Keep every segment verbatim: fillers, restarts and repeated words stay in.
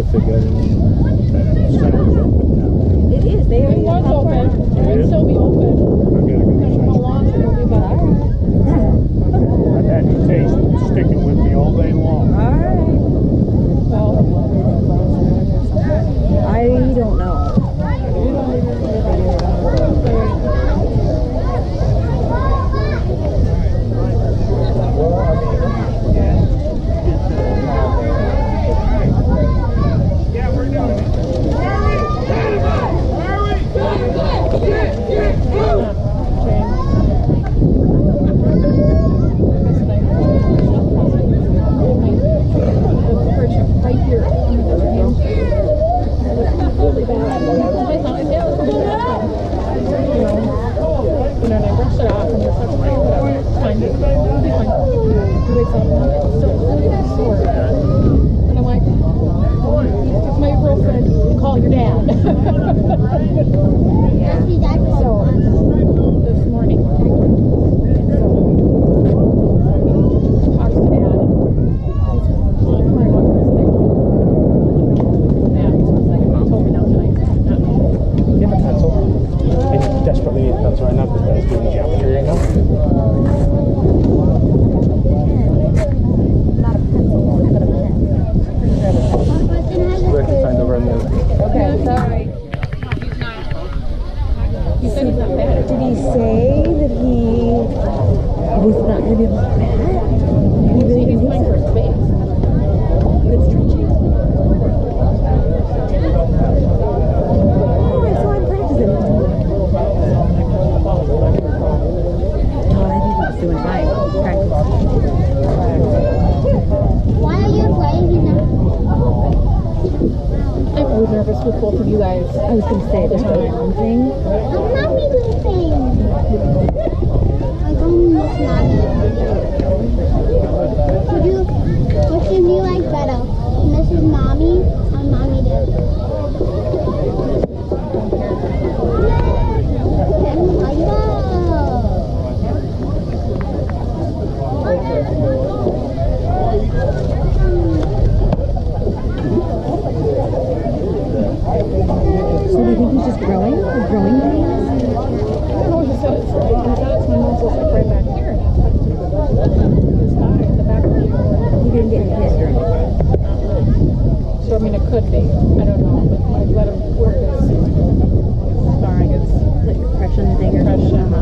if they got any. That center's open now. It is. They It was open. It might still be open. I gotta go. Depending on how long it will be, but all right. I've had the taste sticking with me all day long. All right. Well, I don't know. Yeah, we're doing it. right here. Really bad. I thought, yeah, it was a good time. You know, you know, and I brushed it off and it's like, whatever, it's fine. It's fine. So they said, it's still really sore. And I'm like, it's my girlfriend, call your dad. Yeah. So, this morning, so, talks to dad. Get a pencil. I desperately need a pencil right now because that's doing geometry right now. Not a pencil, but a pen. Where can find over on the other. Okay, sorry. He said he's not bad. Did he say that he was not going to be able to bat? He really He's didn't playing think for so. space. Good stretching. Oh, I saw him practicing. Oh, I think he was doing fine. Practice. Why are you playing now? I'm always nervous with both of you guys. I was going to say, there's only one thing. I'm not making a thing. I'm going to Would you, which do you like better? Missus Mommy or Mommy Dad? Okay, I go. So do you think he's just growing? Or growing pains? I don't know what he said. It's, he said it's my muscles like right back here. His thigh, the back of the He didn't get hit or anything. So I mean, it could be. I don't know. But I let him work his thigh, his Like a compression thing or something? impression.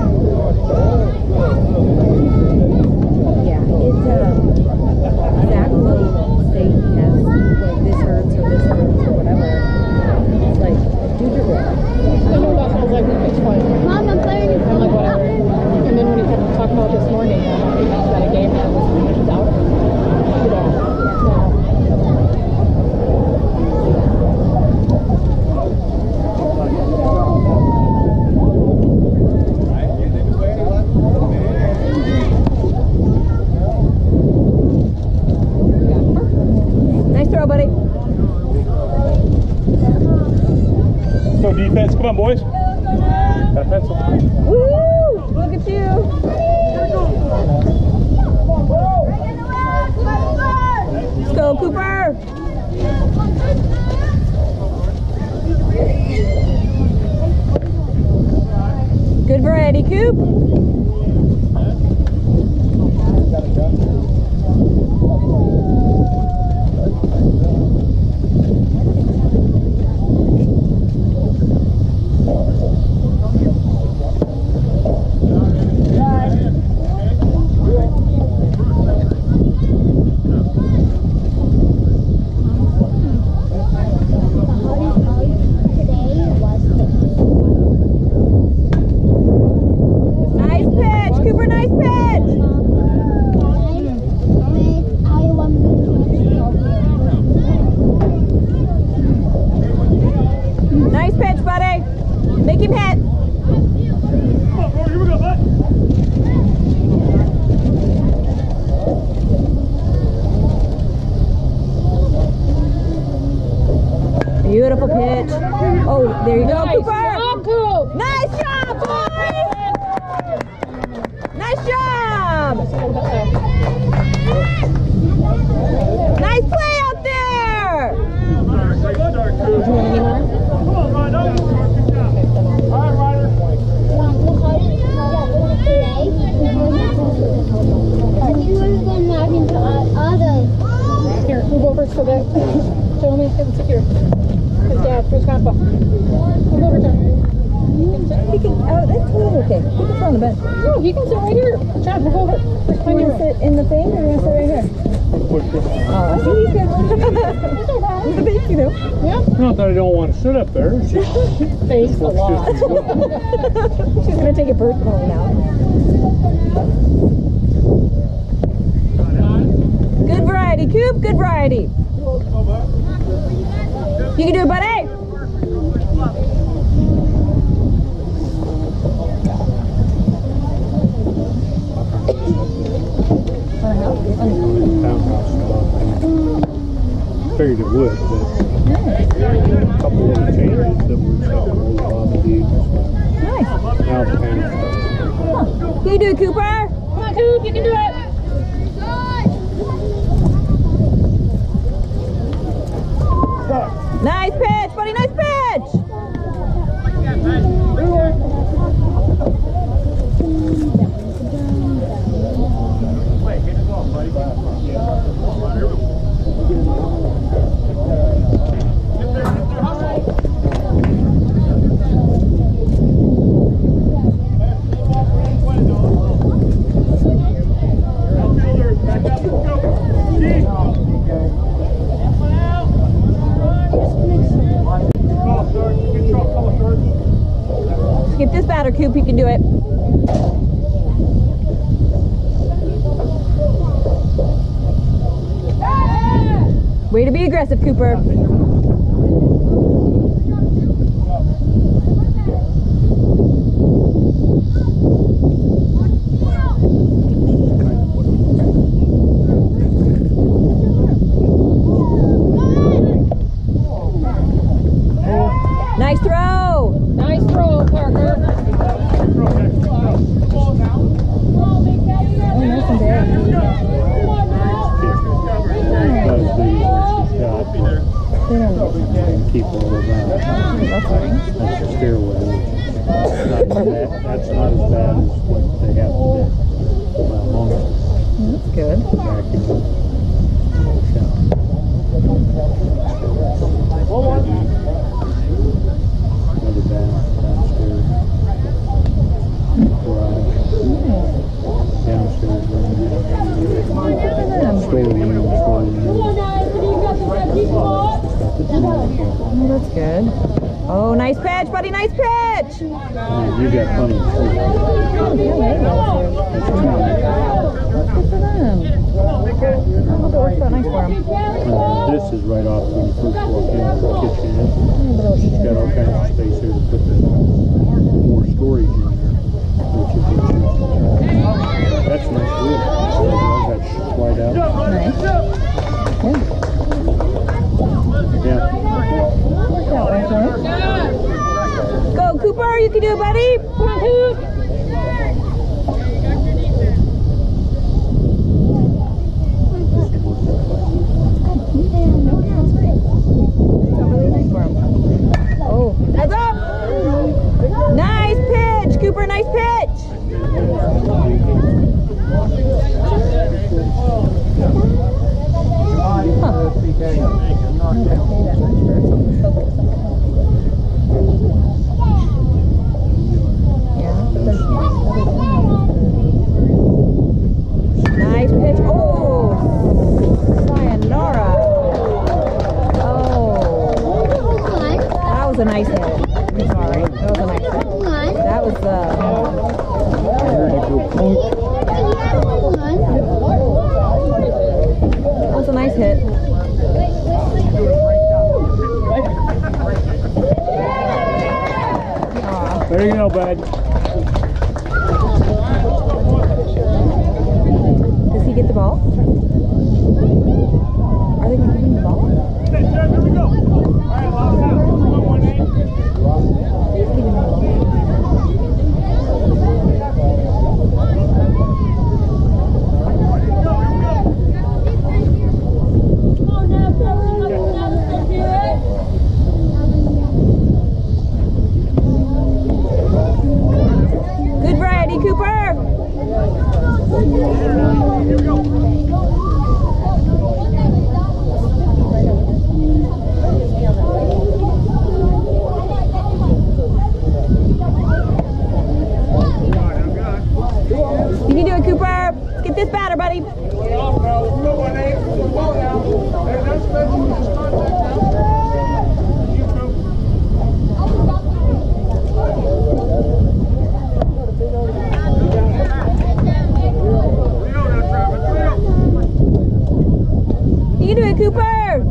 Yeah, it, um, Zach will say he has, like, this hurts or this hurts or whatever. It's like, do your best. I know that sounds like it's fine. Mom, I'm playing. I'm like, whatever. And then when he kept talking about this morning, uh, he had a game that was out. You know, no. Nice throw, buddy. So defense, come on boys. Got a pencil. Woo! Look at you. Let's go, Cooper. Good variety, Coop. Nice pitch, Cooper, nice pitch. Nice pitch, buddy. Make him hit. Here we go, bud. Beautiful pitch. Oh, there you go, Nice Cooper. job, Coop. Nice job, boys. Nice job. Nice play out there. the bench. No, you can sit right here. Chad, we'll go over. You want to sit in the thing or you want to sit right here? Oh, see, he's good. Thank you, though. Yeah. Not that I don't want to sit up there. It's just, Thanks a lot. She's going to take it personally now. Good variety, Coop. Good variety. You can do it, buddy. townhouse stuff. Figured it would, but a couple of changes that were acceptable to Bob and Dee. Nice. Now the panel. You can do it, Cooper. Come on, Coop, you can do it. Nice pitch, buddy. Nice pitch. Get this batter, Coop. You can do it. Way to be aggressive, Cooper. Nice throw. Nice throw, Parker. Keep all of that. That's the stairway. Not bad. That's not as bad as what they have today. Well, longer. That's good. Backing up. Another bath downstairs. Garage. Downstairs. Storeroom. Oh, that's good. Oh, nice pitch, buddy. Nice pitch. Yeah, you got plenty of food. That's good for them. That works out nice for them. Uh, this is right off when you first walk into the kitchen. She's got all kinds of space here to put the more storage in there, which you can choose. That's nice wood. That's wide out. Nice. Good. Yeah. Worked out right there. Go, Cooper. You can do it, buddy. Come on, Coop. Oh, heads up! Nice pitch, Cooper. Nice pitch. Huh. Nice pitch. Oh, sayonara. Oh, that was a nice hit. I'm sorry. That was a nice hit. That was uh. That was a nice hit. There you go, bud. Does he get the ball? Are they going to give him the ball? Here we go. All right, lock out. one eight. get this batter, buddy. You can do it, Cooper.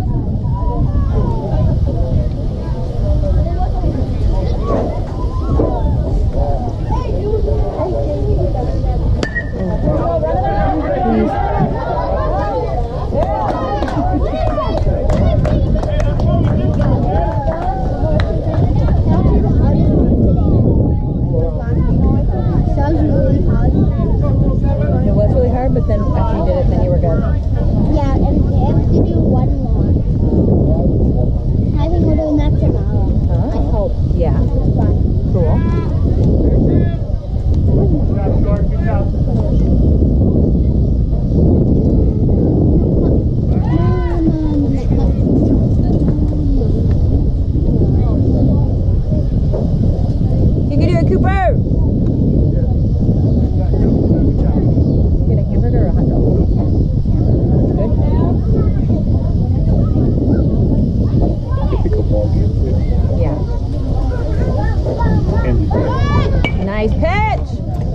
It was really hard, but then after you did it, then you were good. Yeah, and I have to do one more. I think we're doing that tomorrow. I hope. Yeah. It's fun. Cool. You can do it, Cooper. Get a hamburger or a hot dog? Good. Typical ball game. Yeah. Andy. Nice pitch.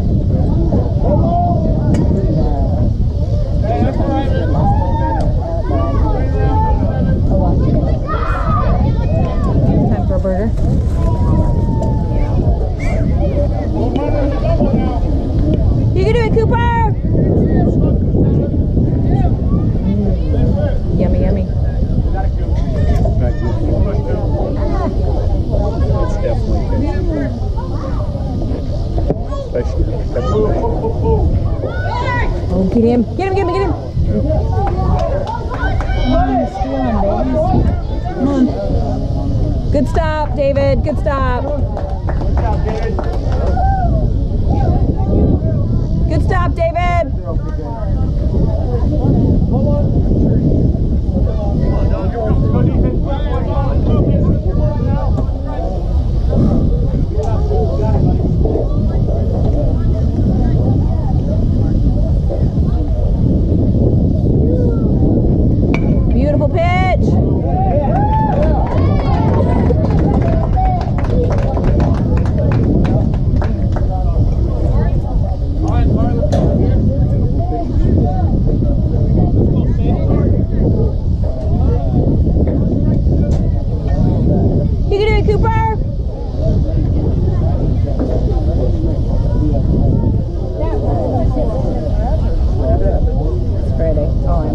Time for a burger. You can do it, Cooper. Mm. Yummy, yummy. Not good. It's definitely tasty. Especially pepper. Oh, get him. Get him, get him, get him. Come on. Good stop, David. Good stop. Good stop, David. Beautiful pitch. You can do it, Cooper. It's Friday. Oh, I'm.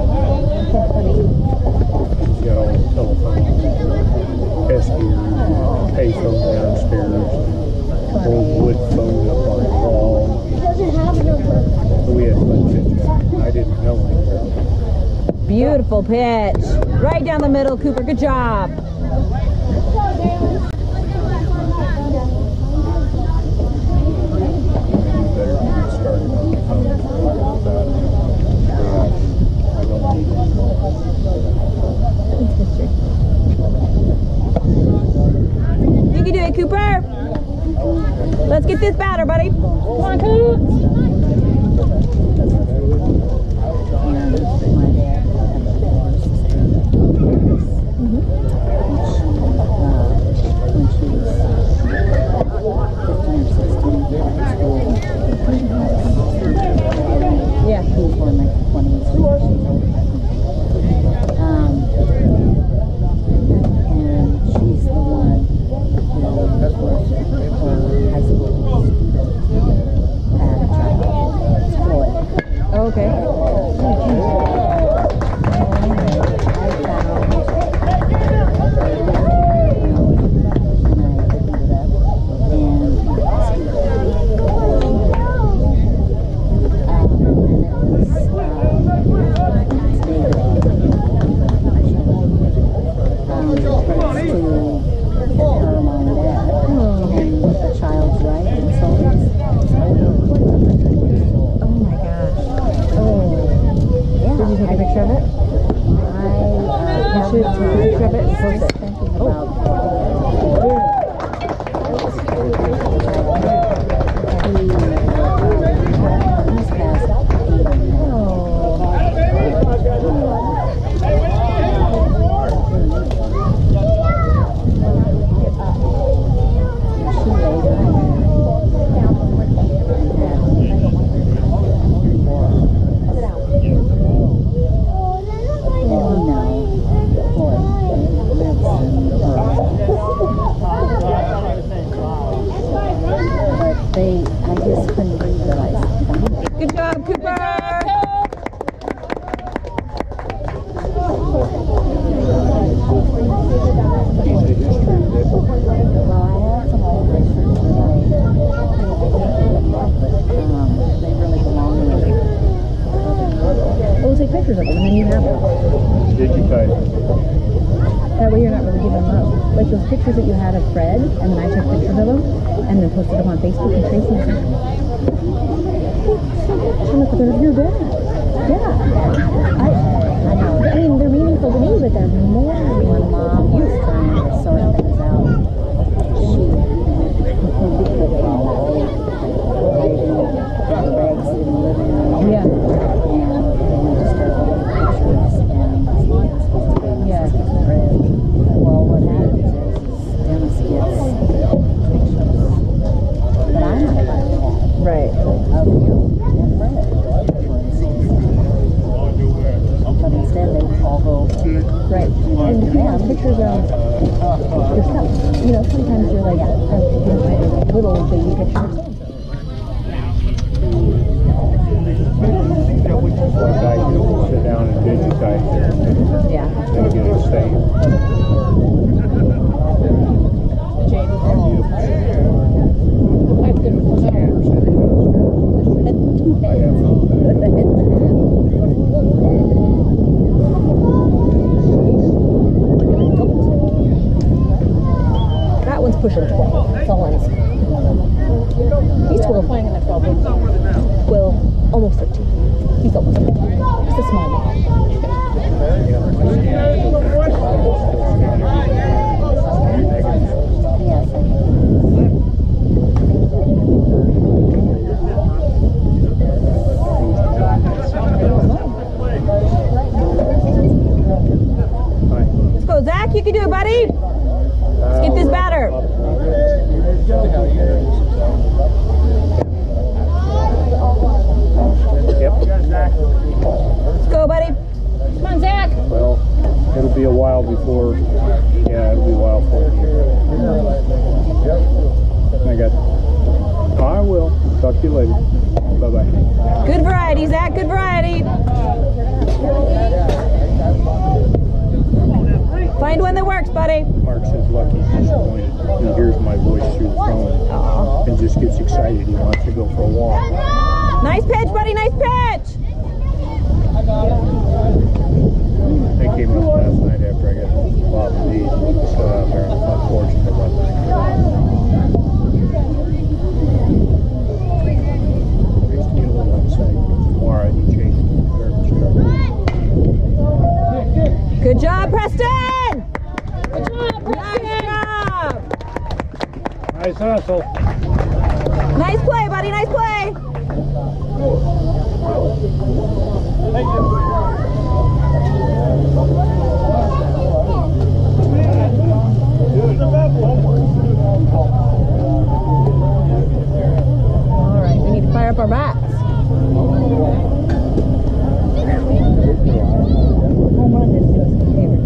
Got all the telephone, S gear. payphone downstairs, old wood phone up on the wall. It doesn't have a number. We had fun pictures. I didn't know anything. Beautiful pitch. Right down the middle, Cooper. Good job. You can do it, Cooper. Let's get this batter, buddy. Come on, Coop. Yeah. He's born like twenties. Um, and she's the one who was her high school student had a child. It's Floyd. Okay. Pictures that you had of Fred, and then I took pictures of them, and then posted them on Facebook, and Tracy was like, I'm like, they're your dad. Yeah. I, I know. I mean, they're meaningful to me, but they're more. When Mom was trying to sort things out, she put bags in the living room. Yeah. And then we just started looking at pictures, and it's supposed to be Yeah. Fred. Well, what happens is Dennis gets pictures that I'm not allowed to have. Right. Of you and Fred, for instance. But instead they all go to Right. And you know, pictures of yourself. You know, sometimes you're like, uh, you know, little baby pictures. One guy can sit down and digitize their picture Yeah. and get it saved. That one's pushing twelve. That's all I'm saying. He's twelve. Well, almost thirteen. He's almost thirteen. He's a small man. yes, I Let's go, Zach. You can do it, buddy. Let's get this batter. Yep. Let's go, buddy. Come on, Zach. Well, it'll be a while. and just gets excited. He wants to go for a walk. Nice pitch, buddy. Nice pitch. They came up last night after I got Bob and Dee set out there on the front porch to run nine. They used to get a little upset. Tomorrow he chased the garbage truck. Good job, Preston. Good job, Nice job. Nice hustle. Nice play, buddy. Nice play. All right, we need to fire up our bats. Home run is just my favorite.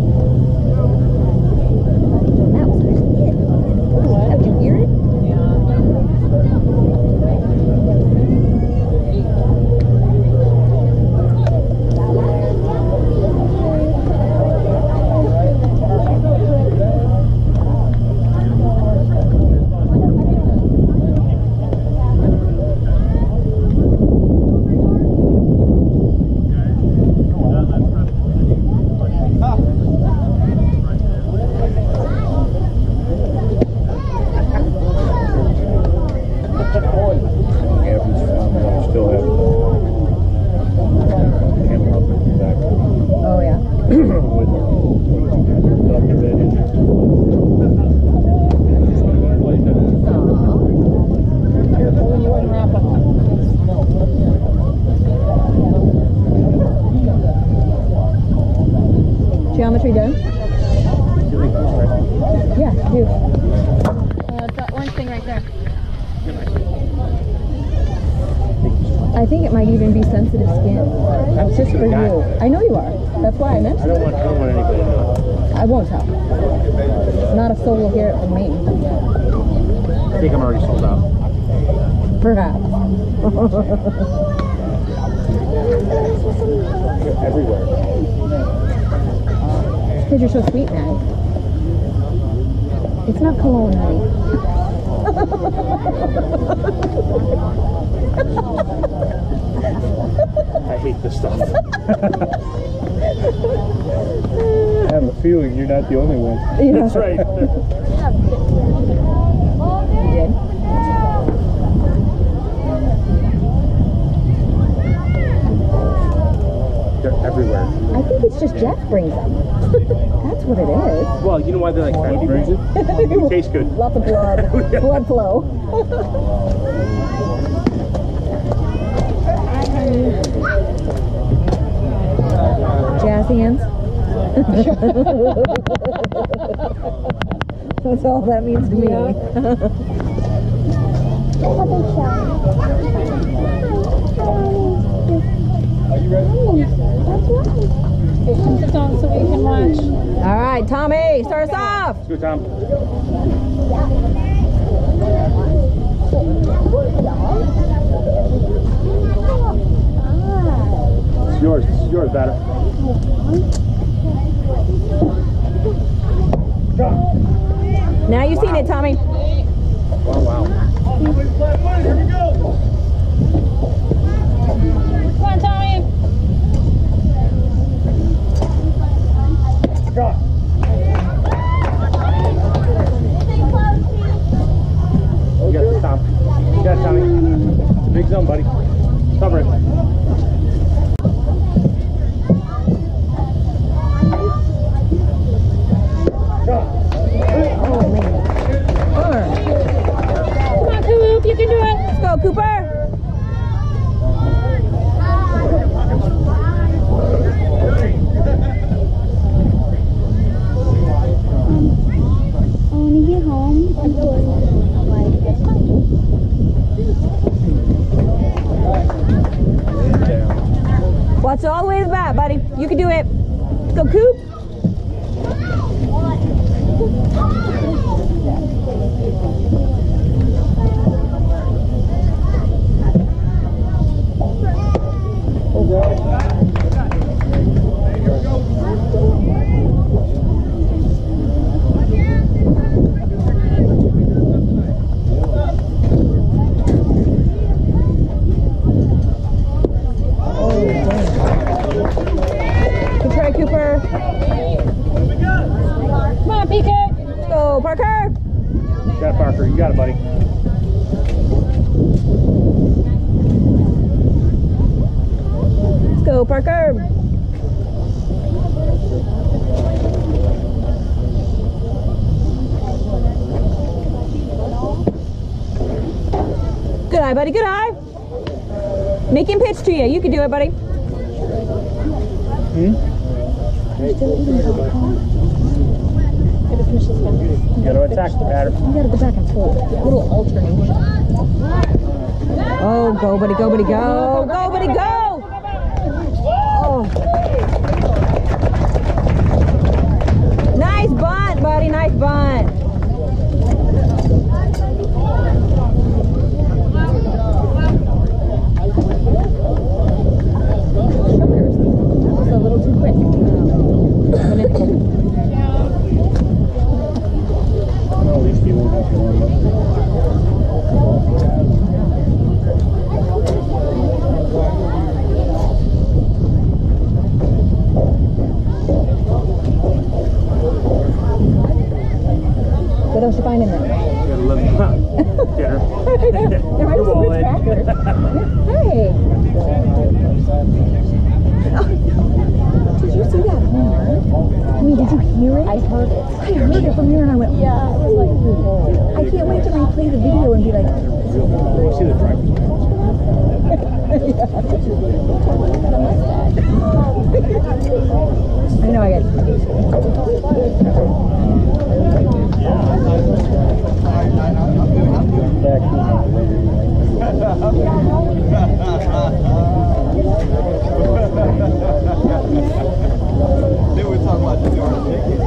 That was actually it. Did you hear it? Oh yeah. Careful when you unwrap them. Geometry done? Yeah, do. Uh, that orange thing right there. I think it might even be sensitive skin. I'm Just for you. I know you are. That's why I mentioned I don't want, I don't want anybody to know. it. I won't tell. Not a soul will hear it from me. I think I'm already sold out. Perhaps. Everywhere. Because you're so sweet, man. It's not cologne, honey. I hate this stuff. I have a feeling you're not the only one. Yeah. That's right. You did? They're everywhere. I think it's just Jeff brings them. That's what it is. Well, you know why they like candy brings it? It tastes good. Lots of blood. Blood flow. Jazz hands. That's all that means to me. Are you ready? Okay, come sit down so we can watch. All right, Tommy, start us off. Let's go, Tom. It's yours. It's yours, batter. Now you've seen it, Tommy. Wow, wow. Come on, Tommy. You got this, Tom. You got it, Tommy. It's a big zone, buddy. Cover it. Come on, Coop. You can do it. Let's go, Cooper. When you get home, I'm going Watch all the way to the bat, buddy. You can do it. Let's go, Coop. Got it, Parker. You got it, buddy. Let's go, Parker. Good eye, buddy. Good eye. Make him pitch to you. You can do it, buddy. Hmm? You gotta attack the batter. You gotta go back and forth. A little alternation. Oh, go, buddy, go, buddy, go. Go, buddy, go. Oh. Nice bunt, buddy. Nice bunt. That was a little too quick. Well, at least you won't have to warm up. What else you find in there? You gotta let them out. Dinner. There might be some good crackers. Hey. Did you see that horn? I mean, did you hear it? I heard it. I heard it from here and I went, yeah, it was like, I can't wait to replay the video and be like, You see the driver's license? I know I got Back to They were talking about the door tickets.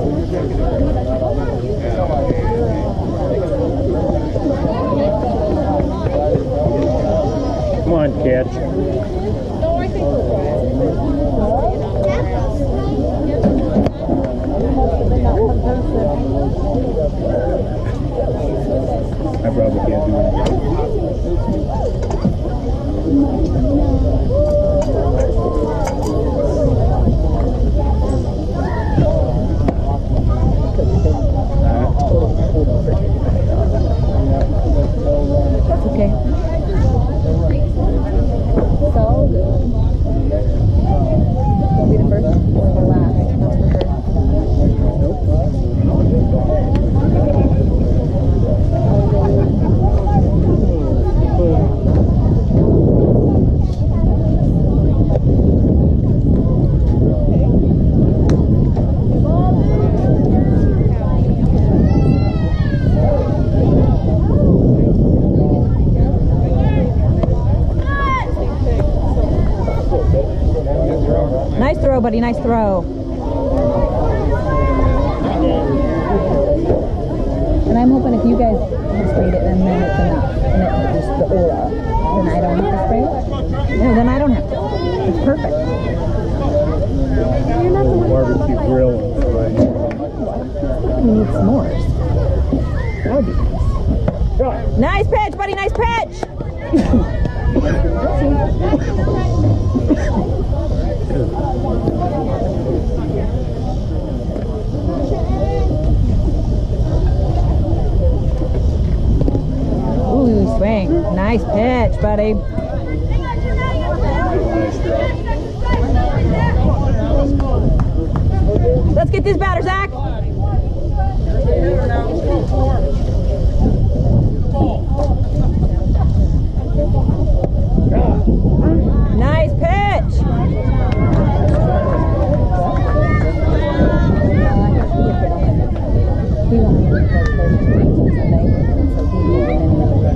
Come on, catch. No, I think we're I probably can't do it. That's okay. So good. Won't be the first or the last, that's for sure. Nice throw, buddy. Nice throw. And I'm hoping if you guys have sprayed it, then, then it's enough. And it's just the aura. Then I don't have to spray it. No, then I don't have to. It's perfect. Barbecue grill. Right. You need s'mores. That would be nice. Nice pitch, buddy. Nice pitch. Ooh, swing. Nice pitch, buddy. Let's get this batter, Zach. Nice pitch. We won't be able to play Sunday, so he will win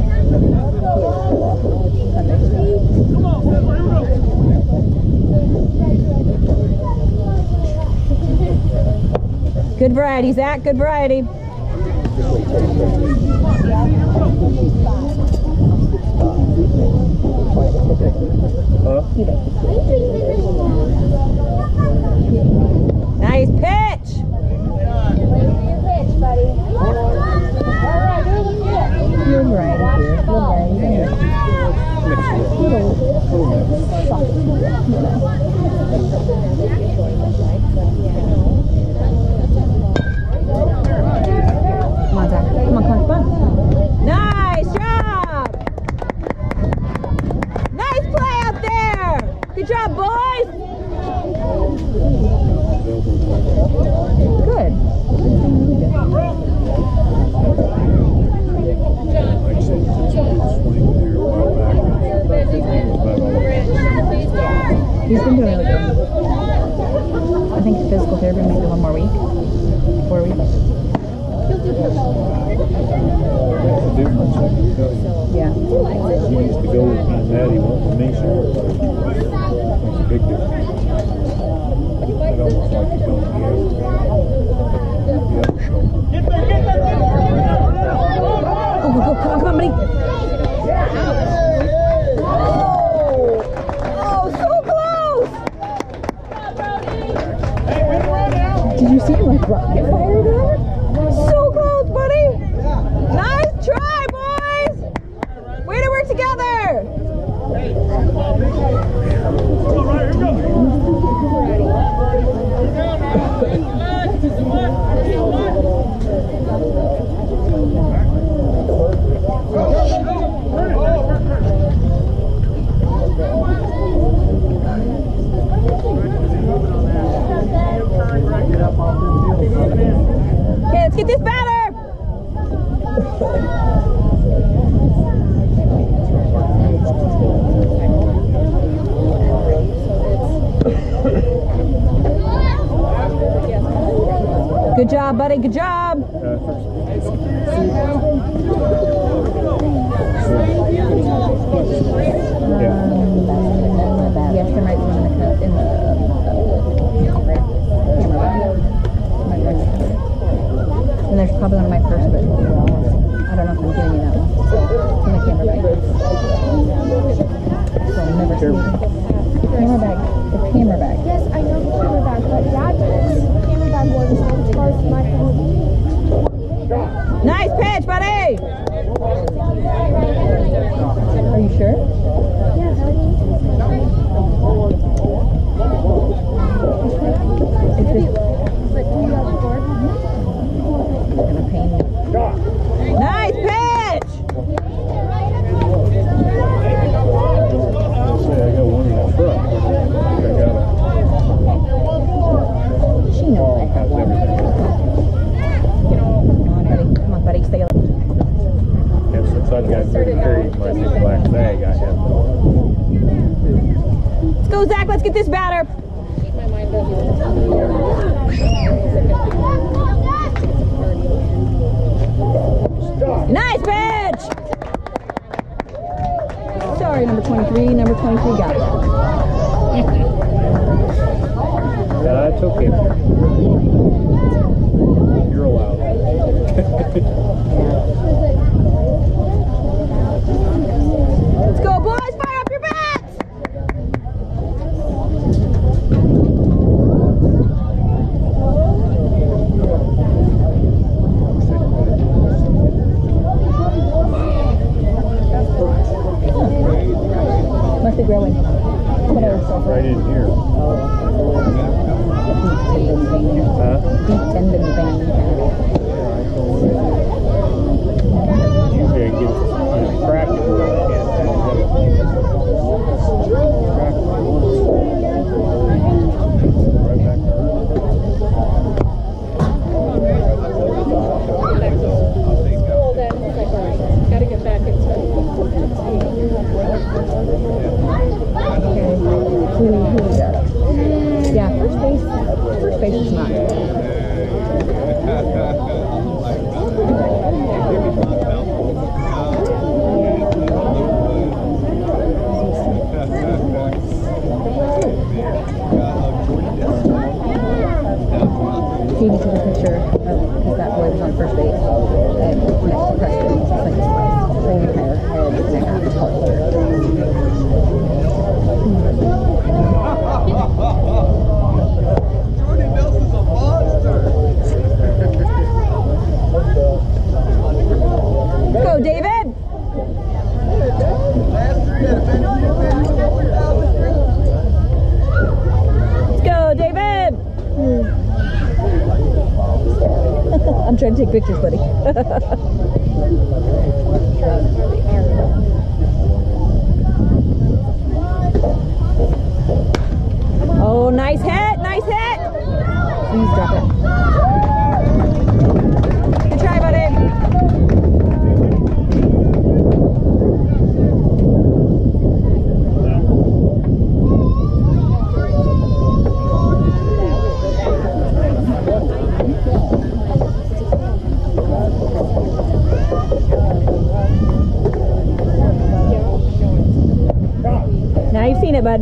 Sunday. Good variety, Zach. Good variety. Huh? Nice pitch. Good variety here. Good variety there. Come on, Zach. Come on, come on. tell you. Yeah. He used to go with my daddy once with me, so makes a big difference. I'd almost like to go to the other, the other show. Go, go, go, come on, come on, buddy. Oh, so close! Did you see him like rocket fire there? So close, buddy! Nice try, boys! Way to work together! Okay, let's get this batter! Good job, buddy, good job! Yeah. Yes, there might be one in the, in the camera bag. And there's probably one in my purse, but I don't know if I'm giving you that one. It's in the camera bag. So I'll never see it. Camera bag. The camera bag. Yes, I know the camera bag, but Dad knows the camera bag more than as far as my phone. Nice pitch, buddy! Are you sure? Yeah, It's just but do you have a board? gonna pain me. Nice pitch! Say I got one in the truck. I got She a knows ball I have has one. everything. Come on, buddy. Come on, buddy. Stay up. And since I've got good carry my big black bag, I have Let's go, Zach. Let's get this batter. My mind doesn't. Nice pitch! Sorry, number twenty-three. Number twenty-three got it. That's okay. You're allowed. Let's go, boys! Fire up your bats! Must be growing. Right in here. Huh? Deep tendon vein. Usually I get you know, crack it where I can't have it. Crack it once. Right back there. Hold that. It's like, all right, gotta get back into it. Okay. Who, who is that? Yeah, first base. First base is not. Katie took a picture of, because that boy was on first base. And next to Preston. It's like his whole entire head is neck to color. Jordy Nelson's a monster. Go, David! Last year he had a Let's go, David! I'm trying to take pictures, buddy. Oh, nice hit! Nice hit! Please drop it. Good try, buddy. bud.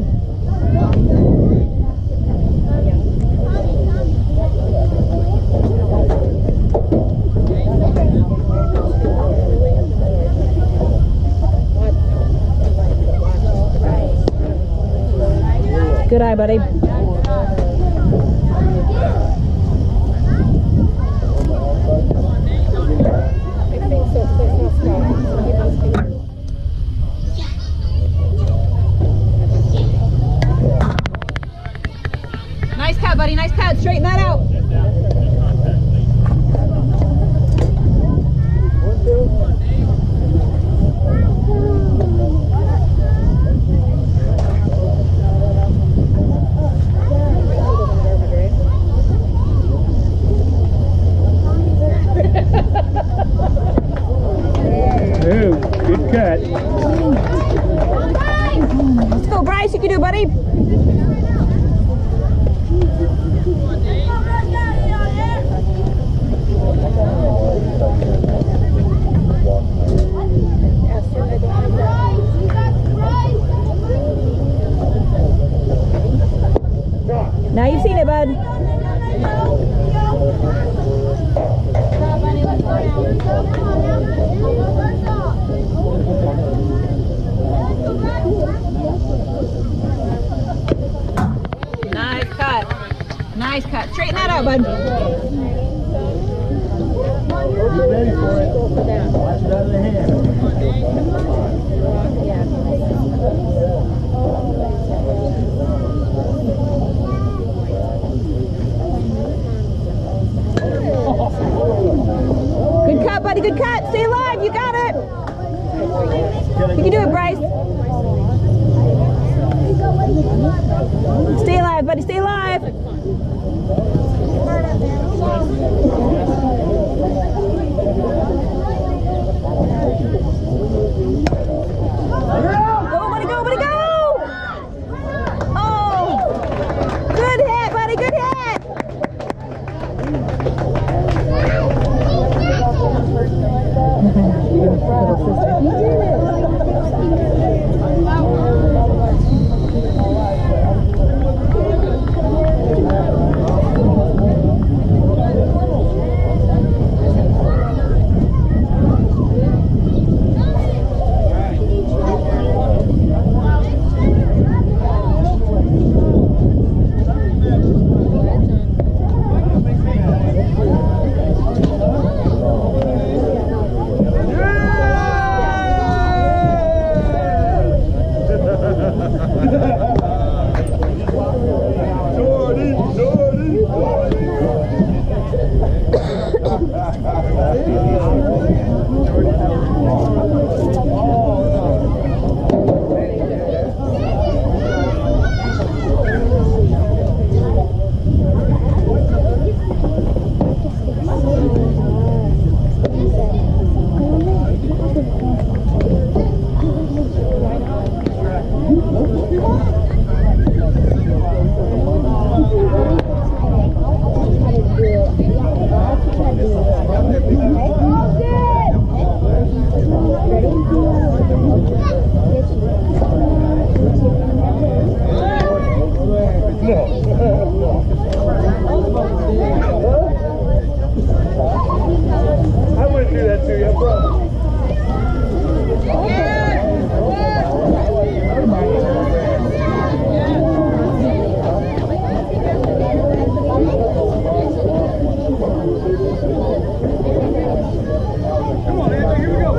Good eye, buddy. Nice cut, buddy. Nice cut. Straighten that out. Ooh, good cut. Let's go, Bryce. You can do it, buddy. Now you've seen it, bud. Nice cut. Nice cut. Straighten that out, bud. Get ready for it. Watch it out of the hand. Good cut, buddy. Good cut. Stay alive. You got it. You can do it, Bryce. Stay alive, buddy. Stay alive. Go, buddy. Go, buddy. Go. Oh. Good hit, buddy. Good hit. I wouldn't do that to you, bro. Come on, Anthony, here we go.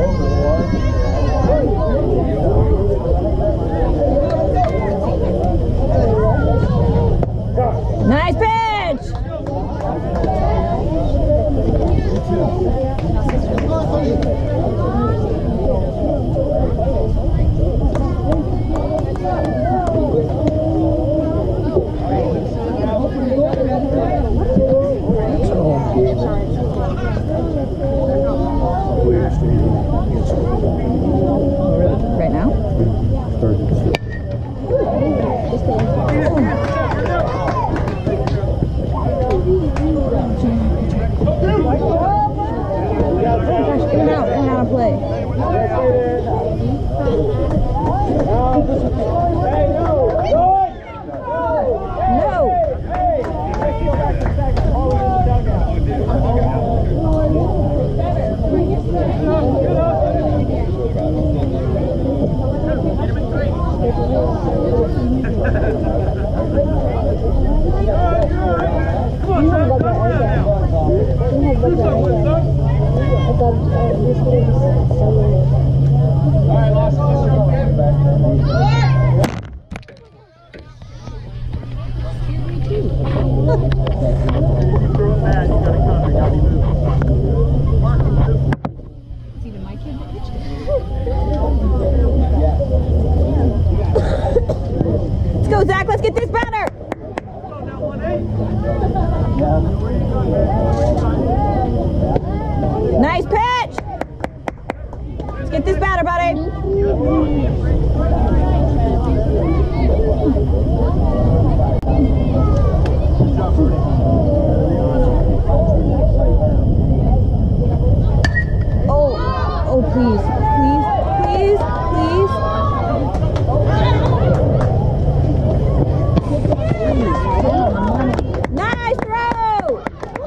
Nice pitch. Right now? Gosh, in and out, in and out. Throw it bad, you gotta come, you gotta be moving. It's even my kid that pitched it. Let's go, Zach. Let's get this batter. Nice pitch. Let's get this batter, buddy. Oh, oh, please, please, please, please. Nice throw.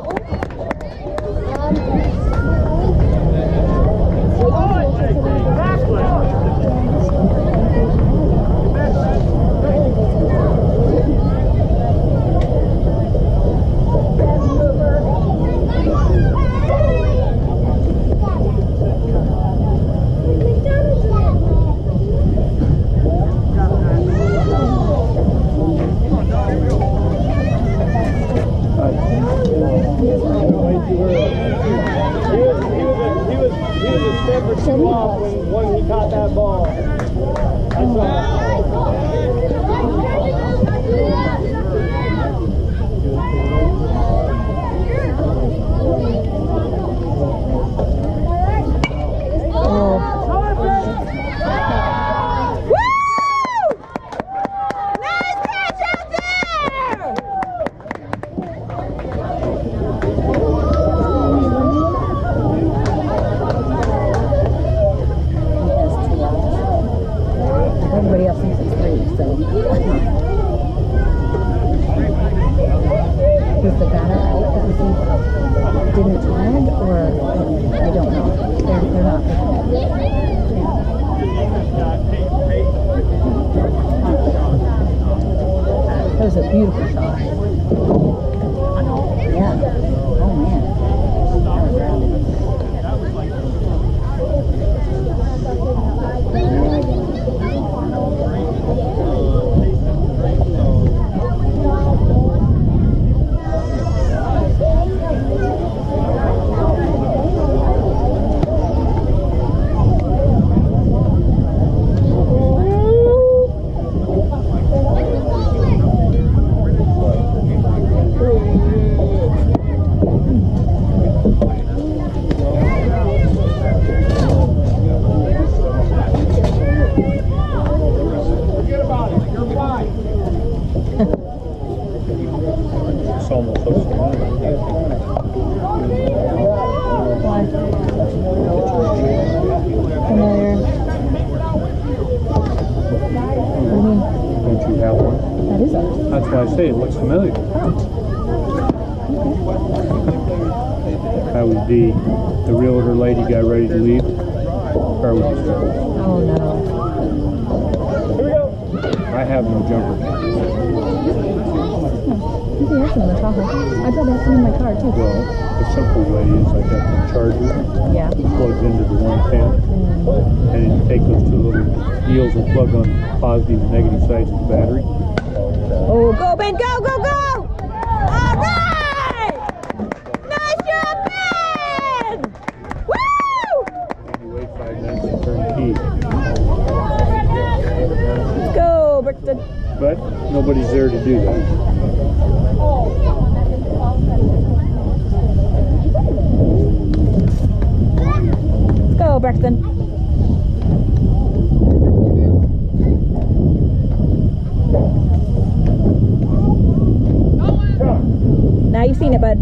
Everybody else thinks it's three, so. Is the batter out that was didn't tag, or I don't know. They're, they're not. That was a beautiful shot. Yeah. Oh man. It's almost looks familiar. Familiar. What do you mean? Don't you have one? That is ours. That's why I say it looks familiar. That was the the realtor lady got ready to leave. Or was it? Oh no. I have no jumper. I think I have some in the Tahoe. I probably have some in my car too. Well, the simple way is I got the charger. Yeah. It plugs into the one ten. And then you take those two little wheels and plug on positive and negative sides of the battery. Oh, go, Ben, go, go, go! All right! Nice job, Ben! Woo! And you wait five minutes and turn the key. Let's go, Brixton. But nobody's there to do that. Let's go, Brixton. Now you've seen it, bud.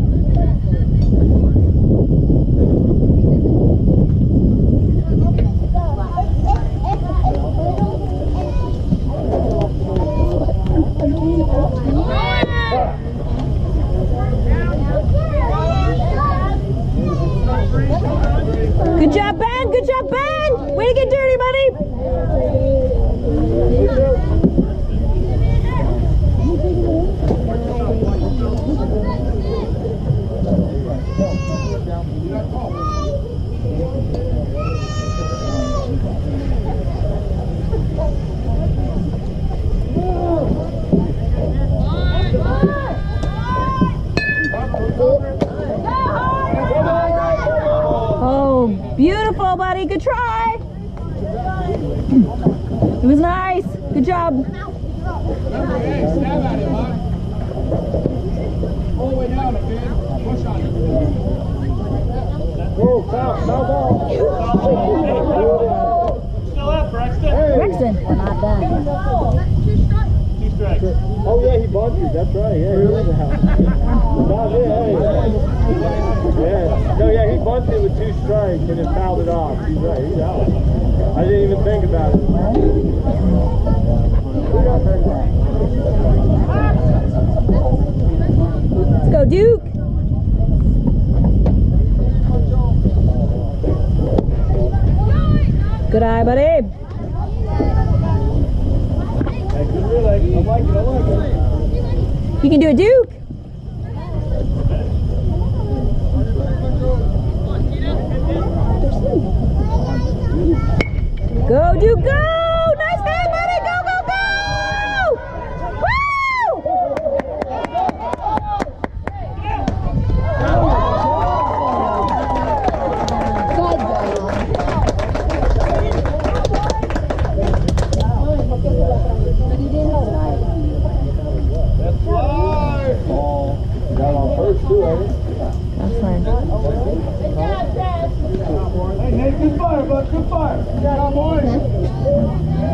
Good job, Ben. Good job, Ben. Way to get dirty, buddy. ball, buddy. Good try. It was nice. Good job. Whoa, foul, foul ball. Still up, Braxton. Braxton. We're not done. Two strikes. Oh yeah, he bunted. That's right. Yeah, he was out. Not it, hey. Yeah. No, yeah, he bunted with two strikes and then fouled it off. He's right. He's out. I didn't even think about it. Let's go, Duke. Good eye, buddy. Hey, good relay. I like it. I like it. You can do it, Duke. Go, Duke, go! Nice hit, buddy! Go, go, go! Woo! That's fly. Ball. Got on first too, ain't it? That's fine. Hey, Nate, good fire, bud. Good fire. Got on, boys.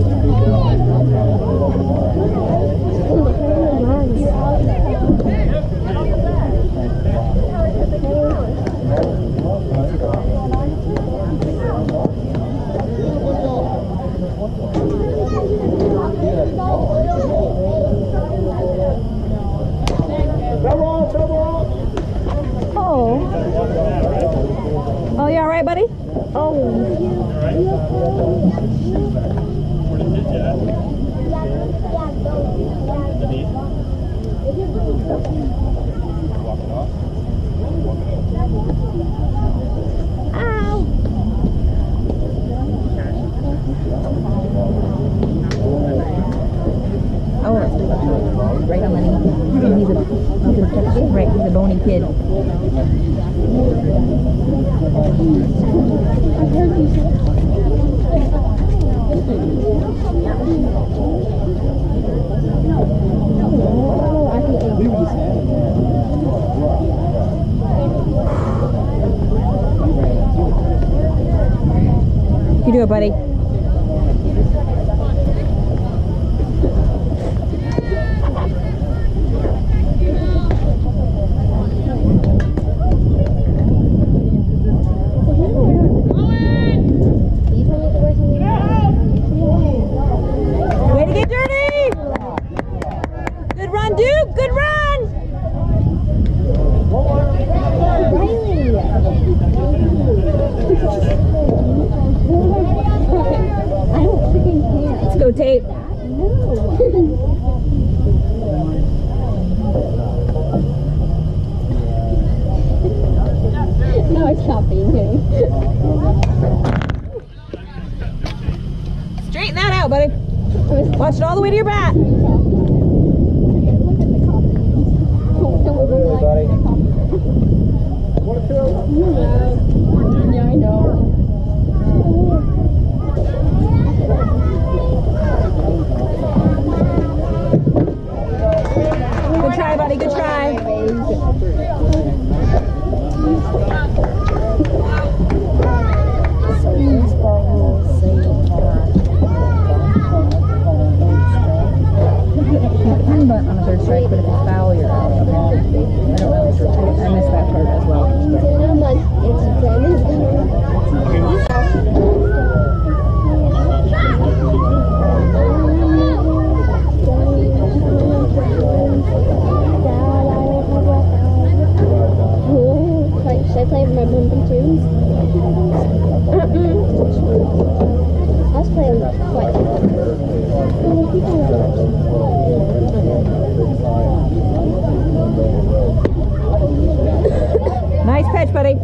Double, double. Oh. Oh, you all right, buddy? Oh. Ow. Oh, right on the knee. He's a, he's a, right, he's a bony kid. You do it, buddy. Way to get dirty! Good run, Duke! Good run! Let's go, Tate. No, it's not being him. Straighten that out, buddy. Watch it all the way to your bat. Look at the copies. Don't we look like the copies? One, two. Yeah, I know. Good try, buddy. Good try. One bunt on a third strike, but if it's foul, you're out. I don't know. I missed that part as well. I'm like, it's Should I play my bumping tunes? I was playing quite Nice pitch, buddy.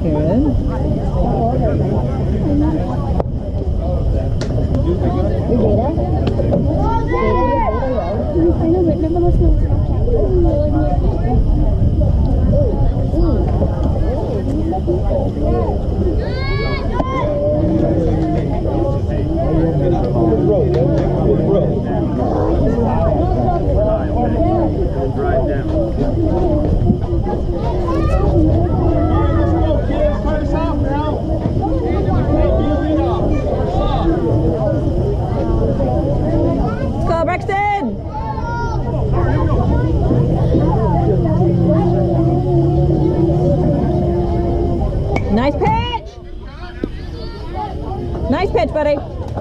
Good. Your data? Data, your data, I know, but none of us know Drive down. Let's go, Braxton! Nice pitch! Nice pitch, buddy.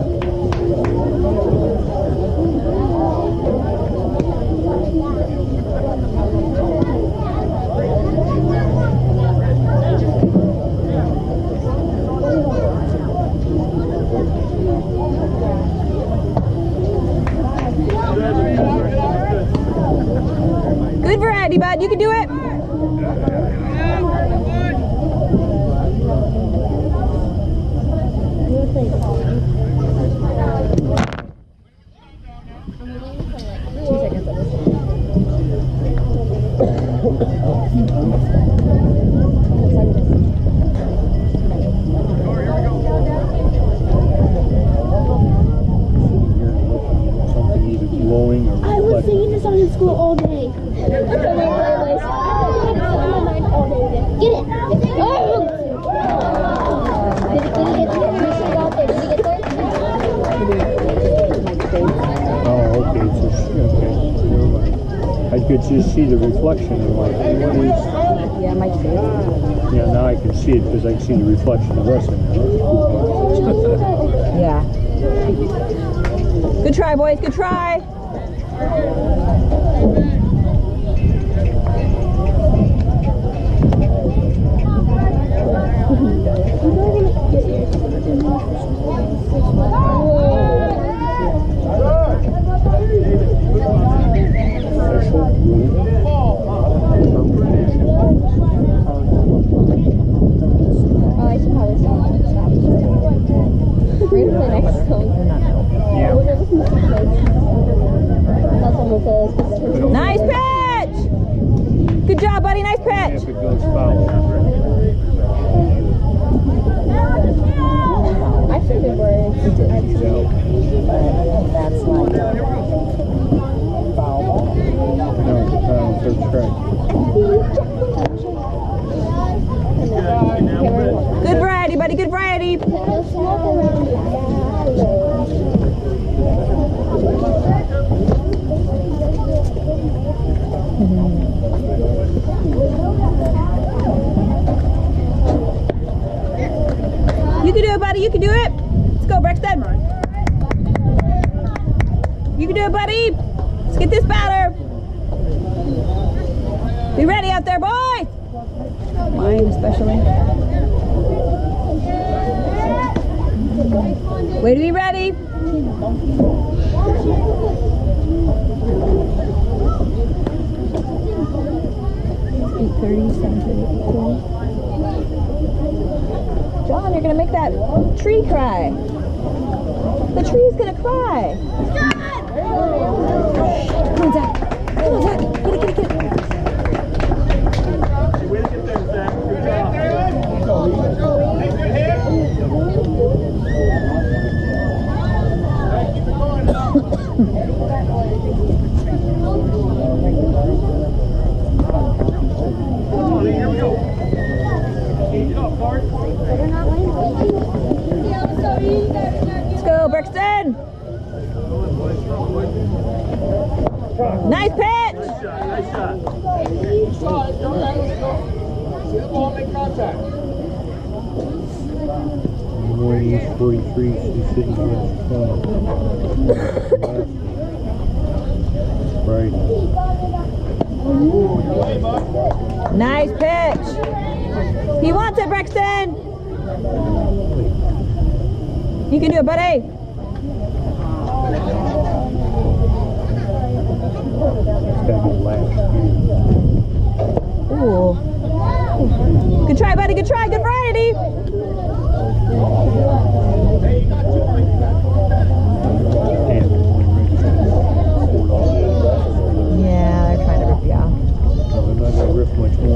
Good variety, bud. You can do it. Something either blowing or I was reflecting. singing this song in school all day. It's on my playlist. It's on my mind all day. Get it! Oh! Did it, did it get there? You should go out there. Did it get there? Oh, okay. So, okay. Never mind. I could just see the reflection and like, what is? Yeah, Mike's face. Yeah, now I can see it because I can see the reflection of us in there. Yeah. Good try, boys. Good try. Special rule interpretation. Oh, I should probably stop. We're going to play next song. Yeah. We're going to listen to some kids. That's what we'll play. Nice pitch! Good job, buddy. Nice If pitch. it goes foul. I should be words. He's out. That's like foul ball. No, it's a foul. Third strike. Good variety, buddy. Good variety. There's smoke around it. You can do it, buddy. You can do it. Let's go, Braxton. You can do it, buddy. Let's get this batter. Be ready out there, boy. Mine especially. Way to be ready. eight thirty, seven thirty, eight thirty. John, you're gonna make that tree cry. The tree's gonna cry. Come on, Zach. Come on, Zach. Get it, get it, get it. Way to get there, Zach. Good job. Keep it here. Keep it going now. Come on, here we go. Get up, Bart. Better not win. Let's go, Braxton. Nice pitch. Nice shot, nice shot. See the ball, make contact. One East forty-three, Sioux City, West twenty. Right. Nice pitch. He wants it, Braxton. You can do it, buddy. It's gotta be last year. Ooh. Good try. try, buddy. Good try. Good variety. Yeah, they're trying to rip you out. No, they're not going to rip much more.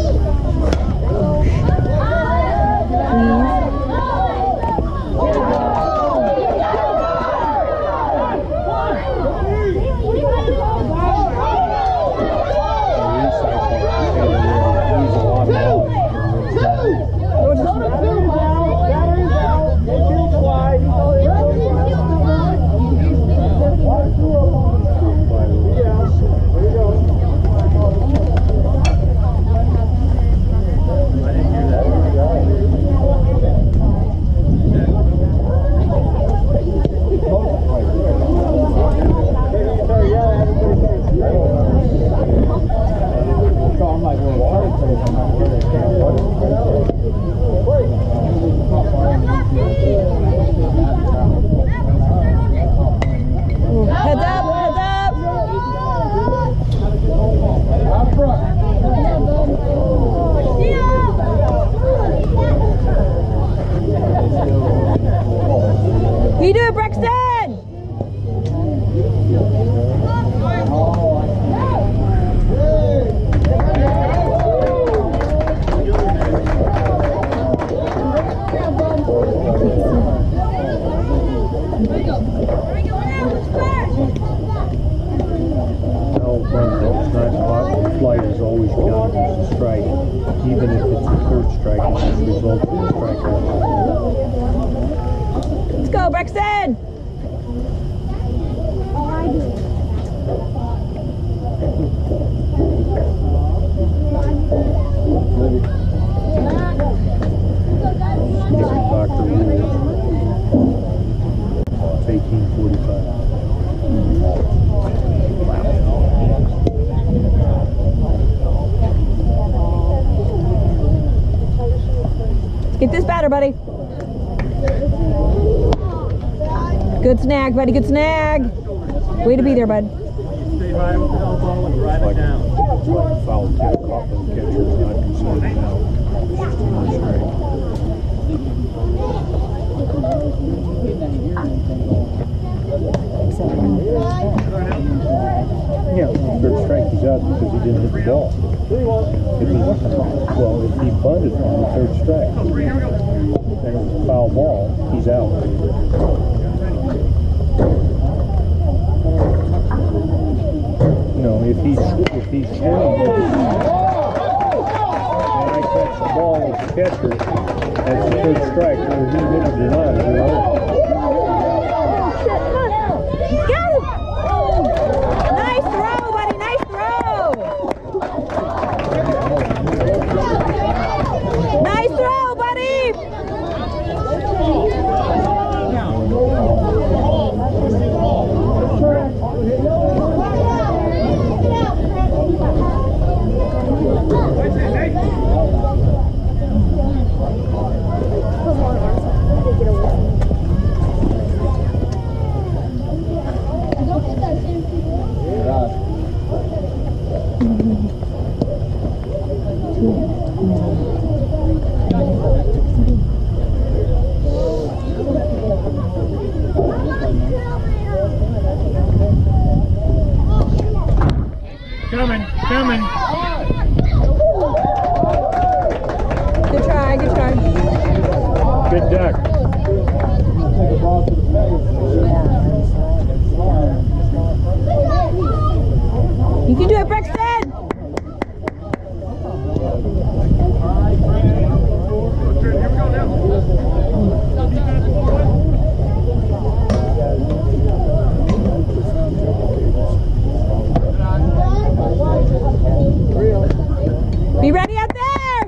Heads up, heads up. You do it, Braxton. Flight is always counted as a strike, even if it's the third strike and it's resulted in a strikeout. Let's go, Braxton! Different doctor rules. It's eighteen forty-five. Get this batter, buddy. Good snag, buddy. Good snag. Way to be there, bud. Stay high with the elbow and drive it down. It's like a foul tip. Coughlin catcher is not considered an out. It's just another strike. Yeah, third strike, he's out because he didn't hit the ball. If he, well, if he bunted on the third strike and it was a foul ball, he's out. No, if he's if he's swinging and I catch the ball as a catcher, that's the third strike. Whether he hit it or not, you're out. Coming, coming. Good try, good try. Good duck. You can do it, Braxton! Be ready out there!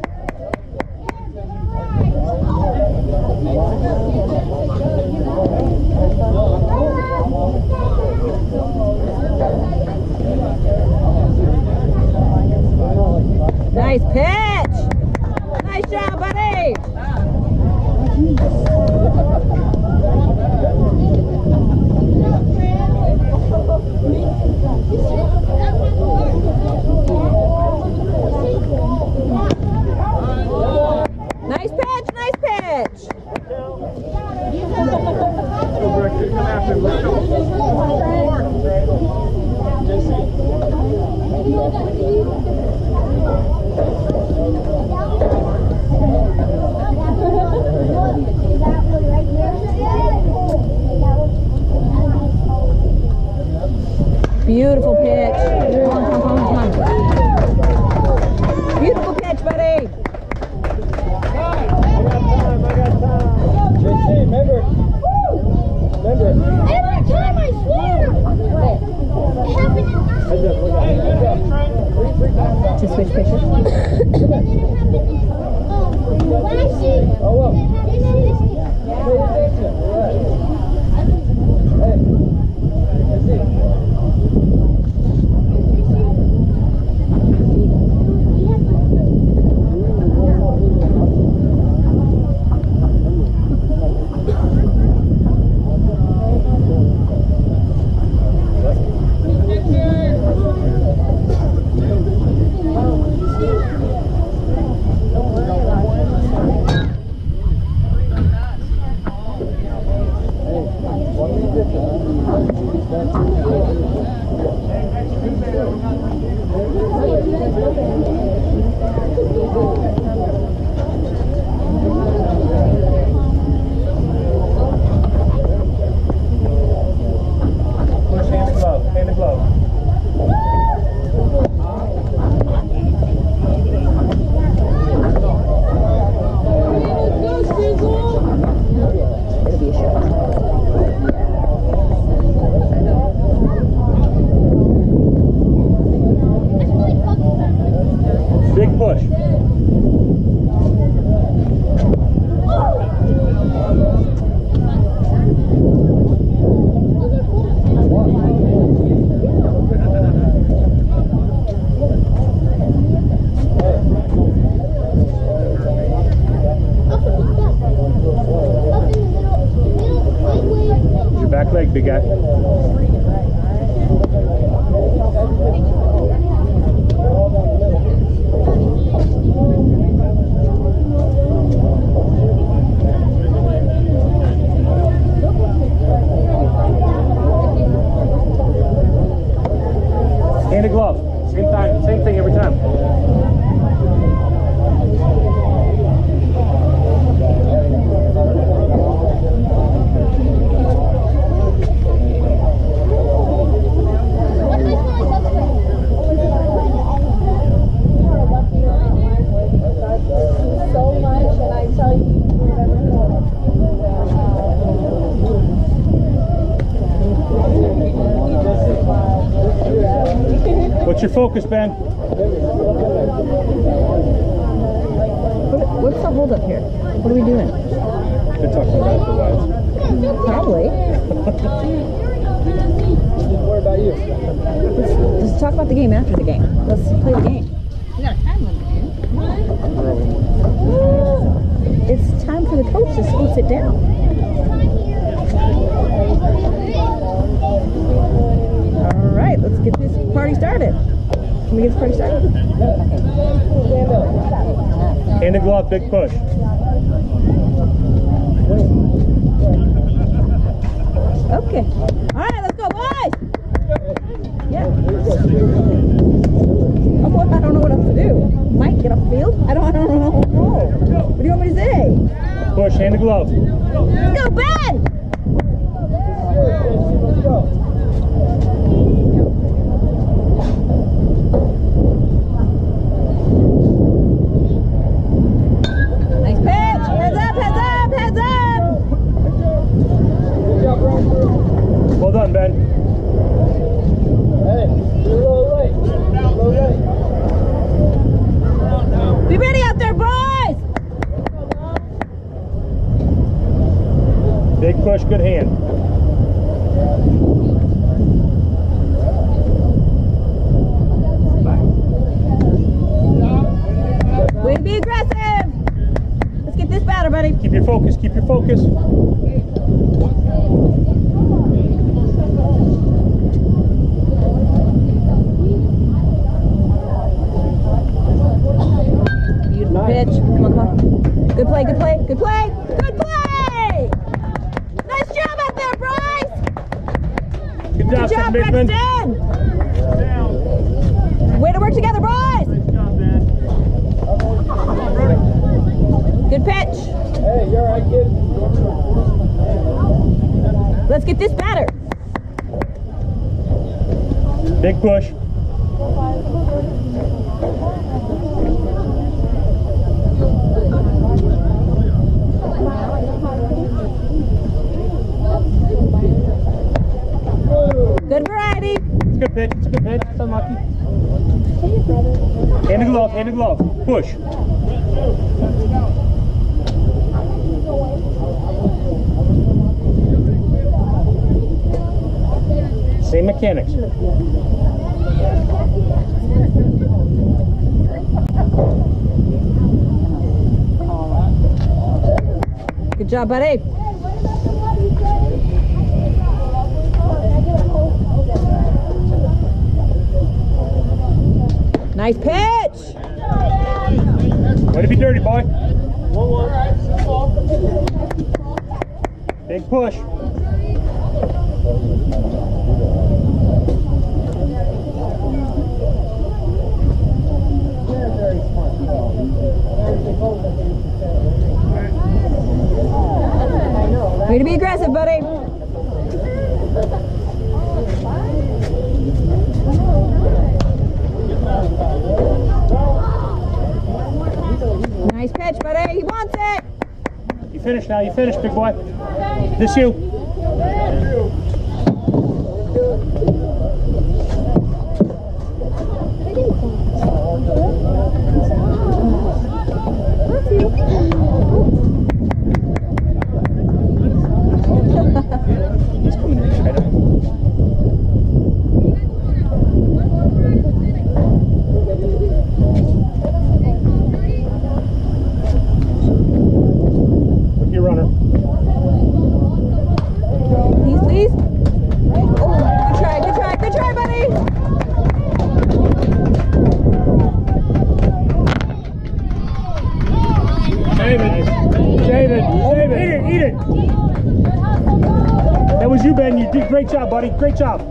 Nice pitch! Nice job, buddy! Beautiful pitch. Come on, come on, come on, come on. Beautiful pitch, buddy. Remember, remember. Every time I swear! It happened in To switch pitches. And then it happened in um, last year. Oh, well. And it happened this year. Pay attention. Hey. Let's see. Big guy. And a glove. Same time, same thing every time. What's your focus, Ben? What, what's the hold up here? What are we doing? They're talking about the wives. Probably. What about you? Let's, let's talk about the game after the game. Let's play the game. We got a time limit here. It's time for the coach to scoot it down. All right, let's get this party started. Can we get this party started? Hand and glove, big push. Okay. All right, let's go, boys. Yeah. Oh, boy, I don't know what else to do. Mike, get off the field. I don't, I don't know. What do you want me to say? Push, hand and glove. Let's go, Ben. Let's go. Well done, Ben. Hey, you're a little late. A little late. Be ready out there, boys! Big push, good hand. Way to be aggressive! Let's get this batter, buddy. Keep your focus, keep your focus. Pitch. Come on, come on. Good play, good play, good play, good play! Nice job out there, Bryce! Good job, Good job, Braxton. Braxton! Way to work together, boys! get this batter. Big push. Good variety. It's a good pitch. It's a good pitch. It's unlucky. Hand the glove. Hand the glove. Push. Same mechanics. Good job, buddy. Nice pitch. Way to be dirty, boy. Big push. Way to be aggressive, buddy. Nice pitch, buddy. He wants it. You finished now. You finished, big boy. This you. He's coming in. Try to. Look your runner. Please, please. Oh, good try, good try, good try, buddy. David, David, David, eat it, eat it. That was you, Ben. You did great job, buddy. Great job.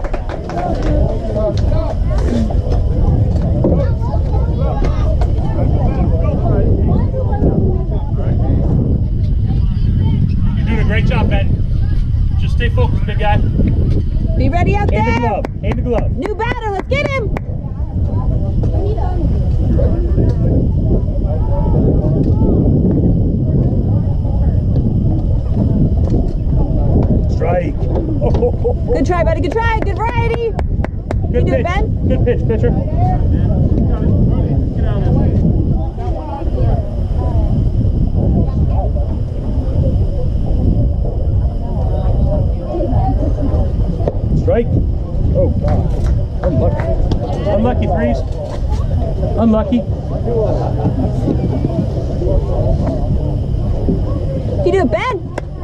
You're doing a great job, Ben. Just stay focused, big guy. Be ready out Hand the there. glove. Hand the glove. New batter, let's get him. Strike. Oh, Good try, buddy, good try, good variety. good You do it, pitch. Ben. Good pitch, pitcher. Strike. Oh, God. Unlucky. Unlucky threes. Unlucky. You do it, Ben.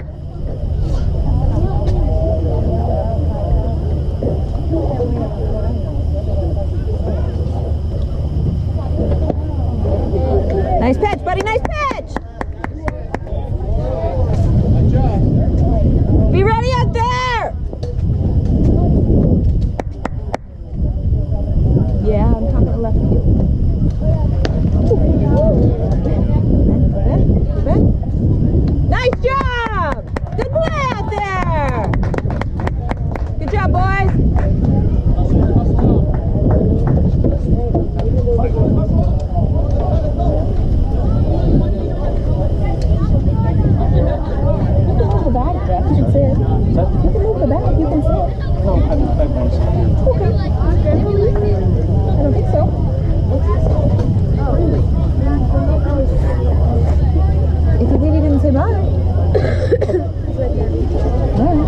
Nice pitch, buddy, nice pitch. Be ready out there. Yeah, I'm talking to the left of you. Ben, Ben, Ben. Nice job. Good play out there. Good job, boys. Move the bag, Jeff. You can sit. You can move the bag. You can sit. No, I want to sit here. Okay. I don't think so. If he did, he didn't say bye. All right.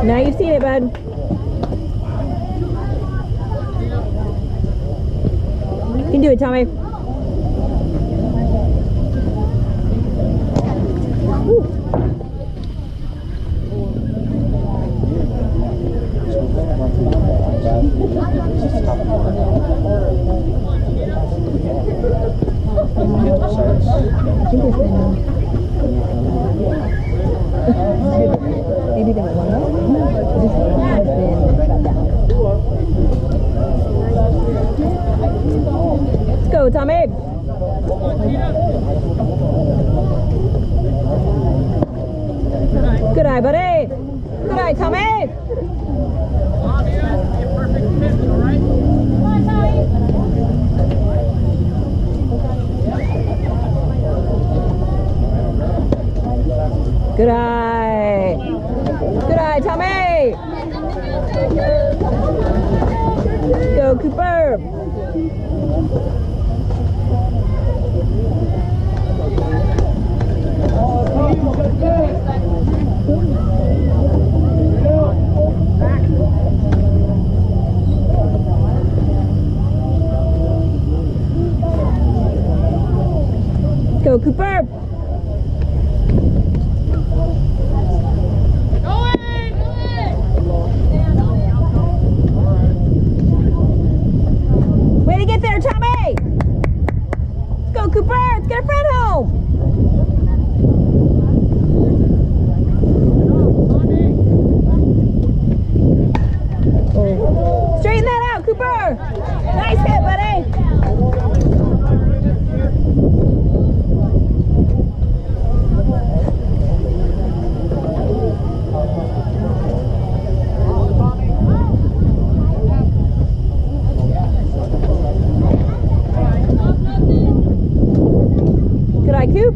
Now you've seen it, bud. You can do it, Tommy. Woo. I think it's been... Maybe they won up. This has been shut down. Let's go, Tommy. Good eye, buddy. Good eye, Tommy. Good eye. Good eye, Tommy. Go, Cooper. Go, Cooper. Way to get there, Tommy! Let's go, Cooper! Let's get a friend home! Oh. Straighten that out, Cooper! Nice hit, buddy! Good eye, Coop.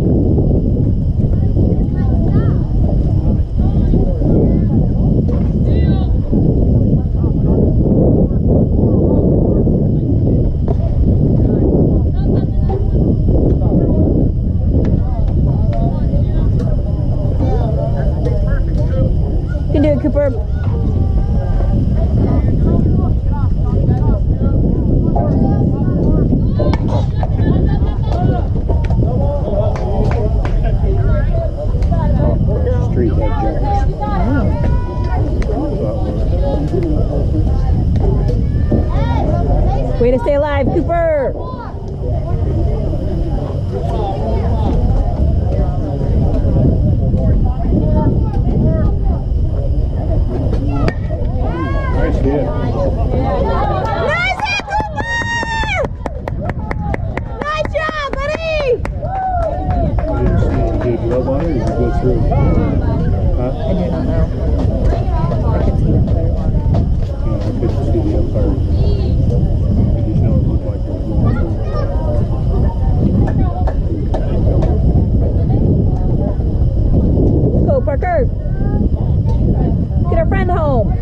You can do it, Cooper. Street head jumpers. Way to stay alive, Cooper. Nice hit. Nice hit, Cooper! Nice job, buddy! I didn't see it. Did glove on it or did it go through? Huh? I do not know. I can see the player one. Yeah, I couldn't see the umpire. I just know it looked like it was going through. Go, Parker. Get our friend home.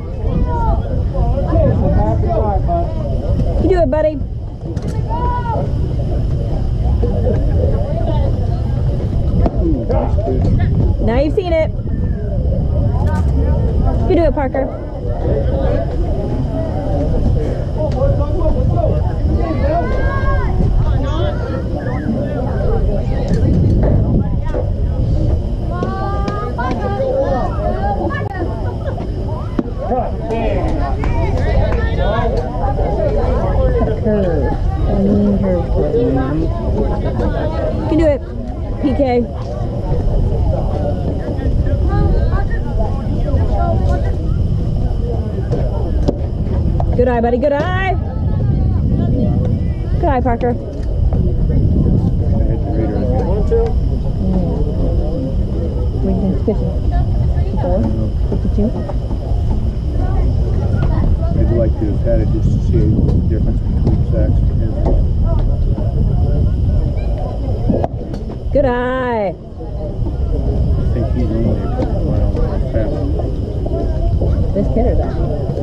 You do it, buddy. Ooh, nice pitch. Now you've seen it. You do it, Parker. Curve. I mean curve. You can do it, P K. Good eye, buddy. Good eye. Good eye, Parker. I hit the reader again. One, two. What do you think? fifty-four? fifty-two? I'd like to have had it just to see the difference between Zach's and his. Good eye. I think he's in there right on the path. This kid or that?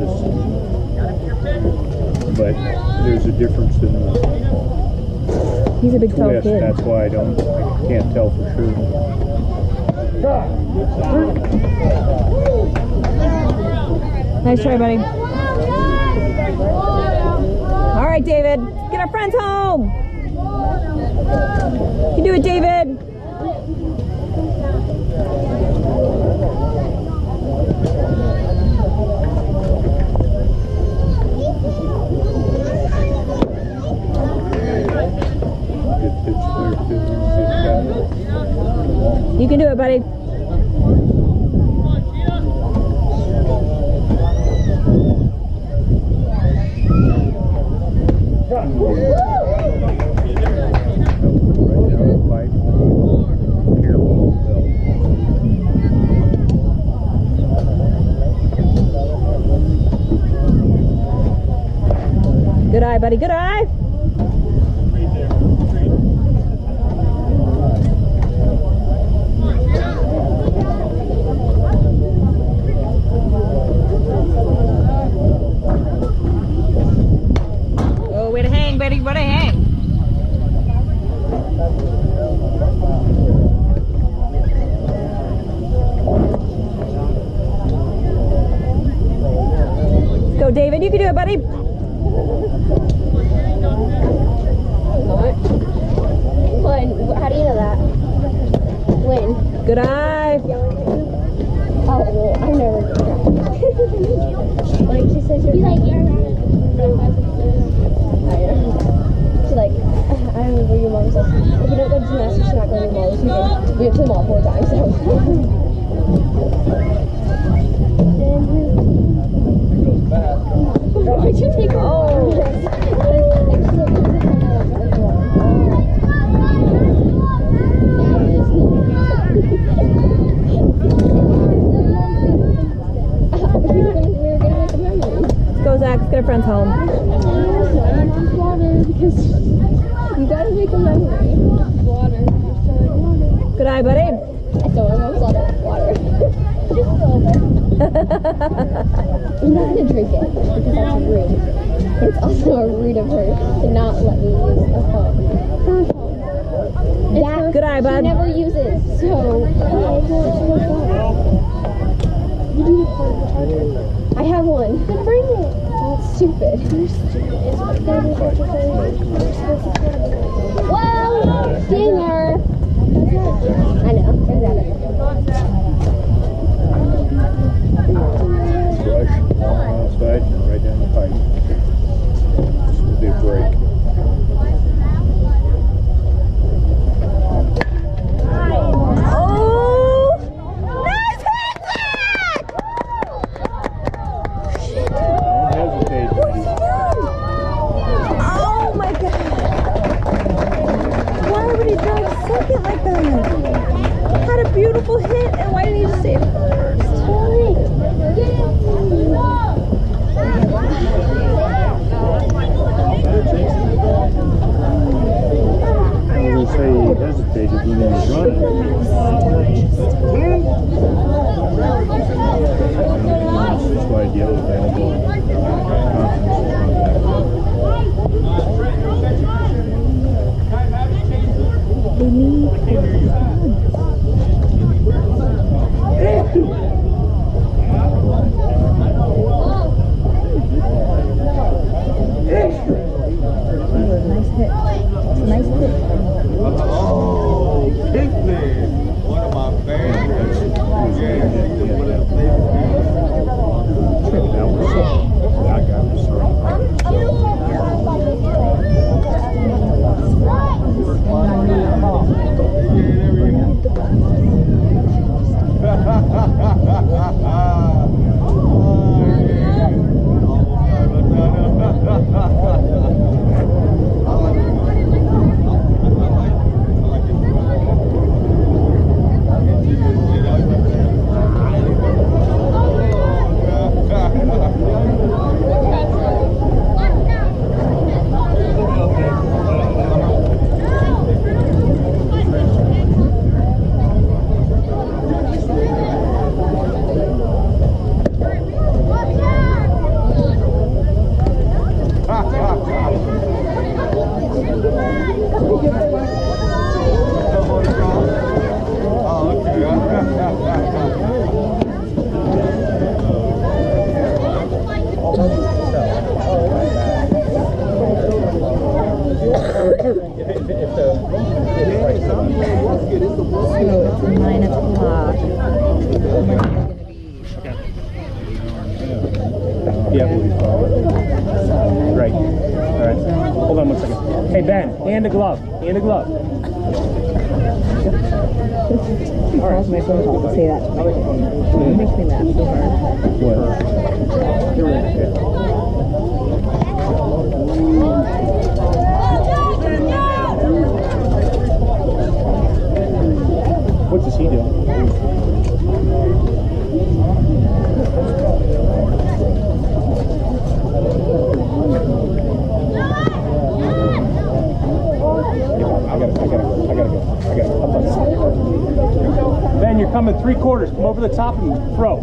But there's a difference in the He's a big tall twist. kid. That's why I don't, I can't tell for sure. Nice try, buddy. All right, David. Get our friends home. You can do it, David. Good pitch there, too. You can do it, buddy. Good eye, buddy. Good eye. Oh, way to hang, buddy. Way to hang. Let's go, David. You can do it, buddy. When? How do you know that? When? Good eye. Oh, well, I've never done that. Like, she says you're like, you're She's like, I don't remember your mom said, if you don't go to gymnastics, you're not going to mall this weekend. We have to the mall four times, so. Why'd you take her? Oh. Zach, let's get our friends home. Water, because you gotta make a memory. Water. Good eye, buddy. I don't almost let it water. Just a little bit. I'm not gonna drink it because that's rude. But it's also rude of her to not let me use a phone. Her phone. That good eye, bud. She never uses, so. I have one. Then bring it. That's stupid. Whoa! Dinger! I know. There's that. Brush outside and right down the pipe. This will be a break. Beautiful hit, and why didn't you just save it first? I was going to say he hesitated when he was running. That's why he yelled at the ball. They need it's nine o'clock. Yeah, I believe so. Right. All right. Hold on one second. Hey, Ben, hand a glove. Hand a glove. He calls my phone call to say that to me. It makes me laugh so hard. What? What does he do? I gotta, I gotta go. I gotta go. I gotta go. Up on the side. Ben, you're coming three quarters. Come over the top and throw.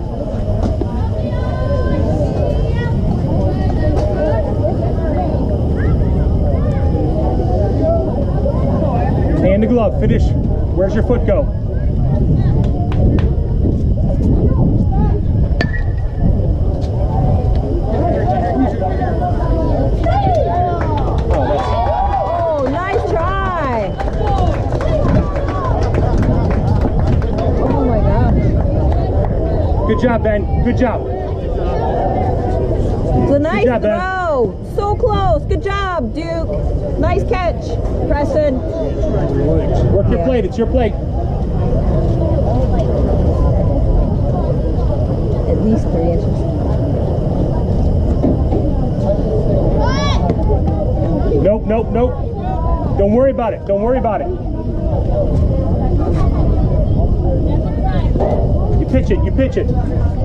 Hand the glove. Finish. Where's your foot go? Good job, Ben. Good job. It's a nice job, throw. Ben. So close. Good job, Duke. Nice catch, Preston. Work your yeah. plate. It's your plate. At least three inches. Nope, nope, nope. Don't worry about it. Don't worry about it. You pitch it. You pitch it.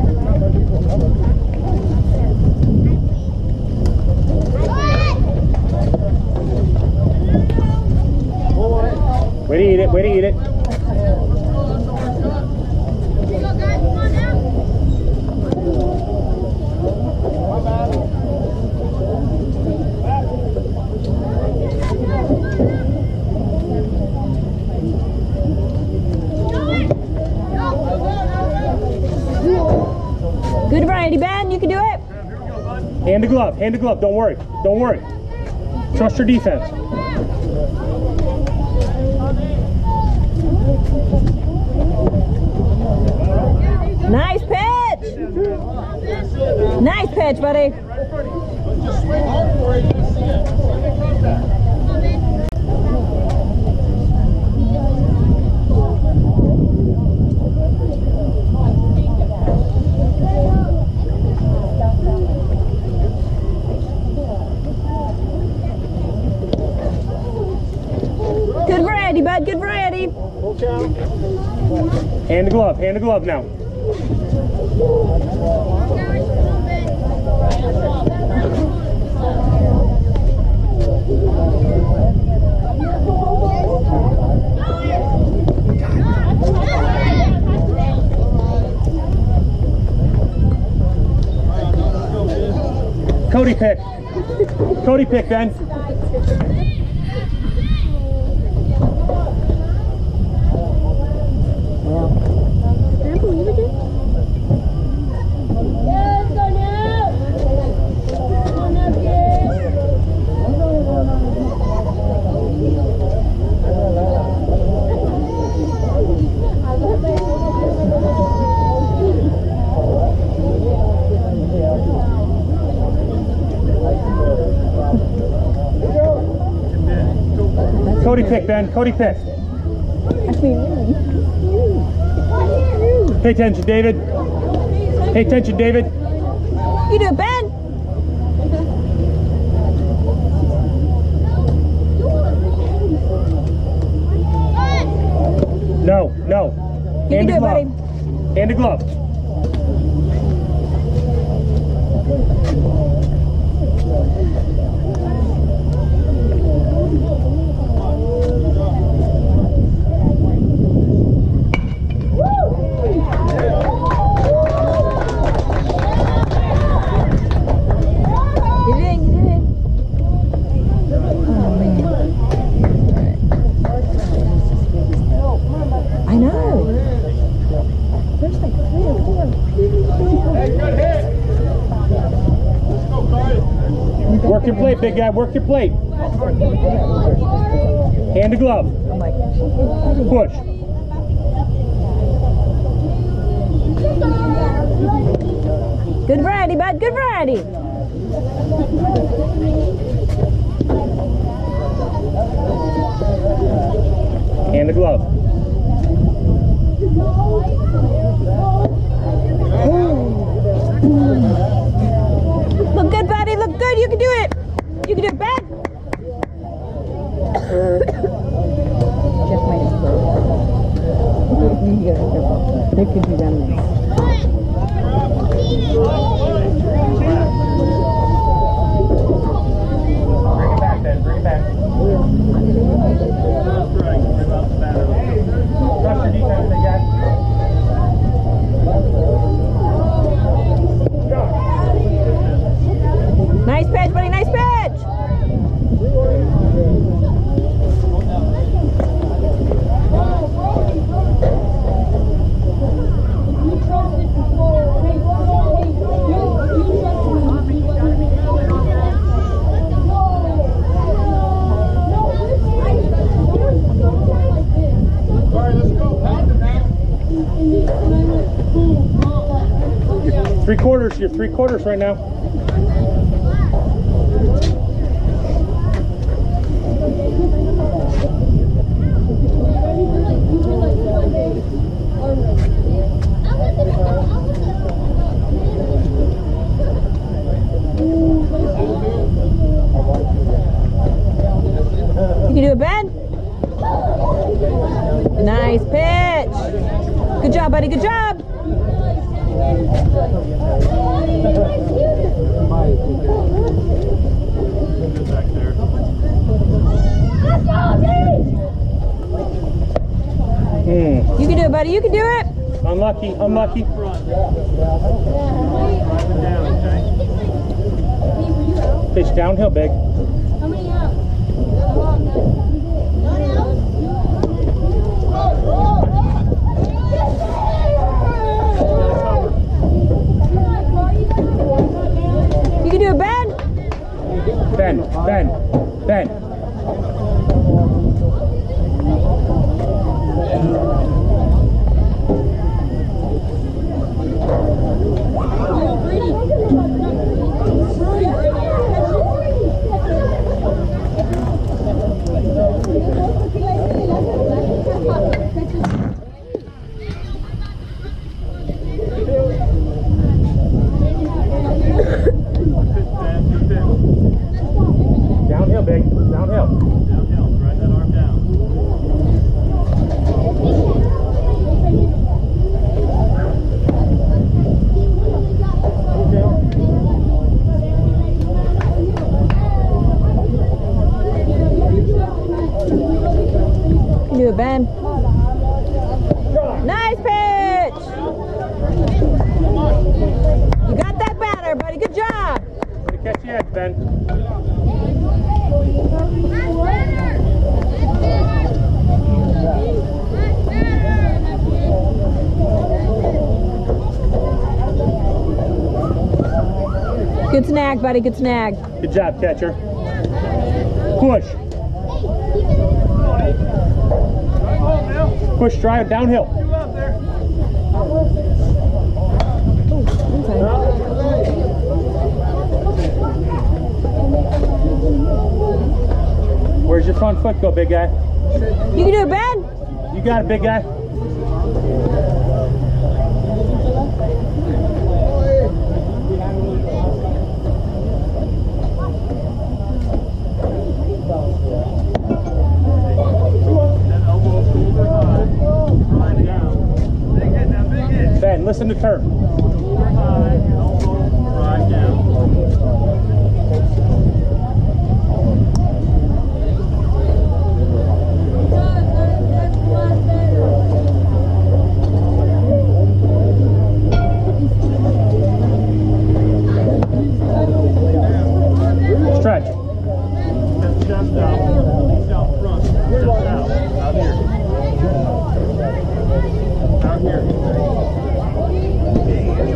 Way to eat it. Way to eat it. Good variety, Ben. You can do it. Hand the glove. Hand the glove. Don't worry. Don't worry. Trust your defense. Nice pitch. Nice pitch, buddy. Just swing hard for it. You see it. Good variety, bud. Good variety. Hand the glove. Hand the glove now. Cody pick. Cody pick, Ben. Cody pick, Ben. Cody pick. Pay attention, David. Pay attention, David. You do it, Ben. No, no. You Hand can do the it, glove. buddy. Hand the glove. right, big guy, work your plate. Hand to glove. Push. Good variety, bud. Good variety. Hand to glove. Look good, buddy. Look good. You can do it. You can do it back. Jeff might have thrown. There could be remnants. Bring it back then. Bring it back. Trust your defense, big guy. Nice pitch, buddy. Nice pitch. Three quarters, you're three quarters right now. You can do it, Ben. Nice pitch. Good job, buddy. Good job. Mm. You can do it, buddy. You can do it. Unlucky, unlucky. Pitch downhill, big. You can do it, Ben. Ben, Ben, Ben. Downhill, big. Downhill. Downhill. Drive that arm down. You can do it, Ben. Nice pitch. You got that batter, buddy. Good job. Way to catch the edge, Ben. Good snag, buddy. Good snag. Good job, catcher. Push. Push, drive downhill. Where's your front foot go, big guy? You can do it, Ben. You got it, big guy. Ben, listen to turf. Right down. Stretch. Chest out. Knees out front. Chest out. Out here. Out here.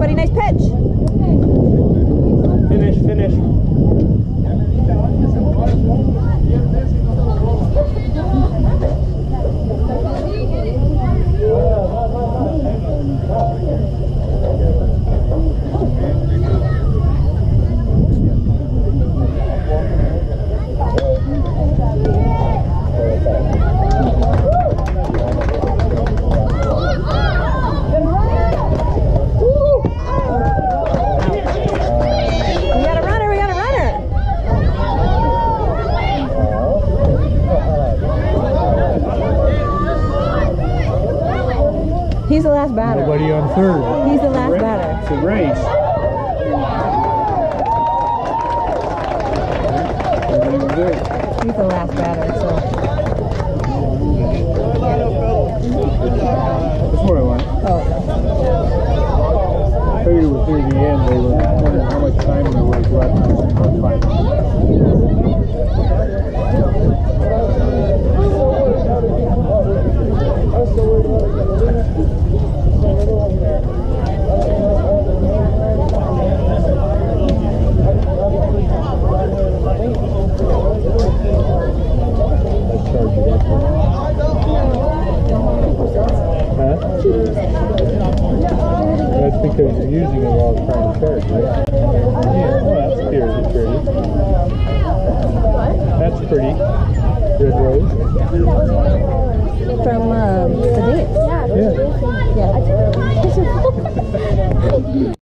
buddy. Nice pitch. Finish, finish. We got a runner. We got a runner. He's the last batter. Nobody on third. He's the last batter. It's a race. He's the last batter. So. That's what I want. Oh. I figured it was near the end. They were wondering how much time there was left on five. Huh? That's because you're using it while it's trying to charge, right? Yeah, well, that's pretty. That's pretty. Red rose. From um, the dance. Yeah. Yeah. Yeah.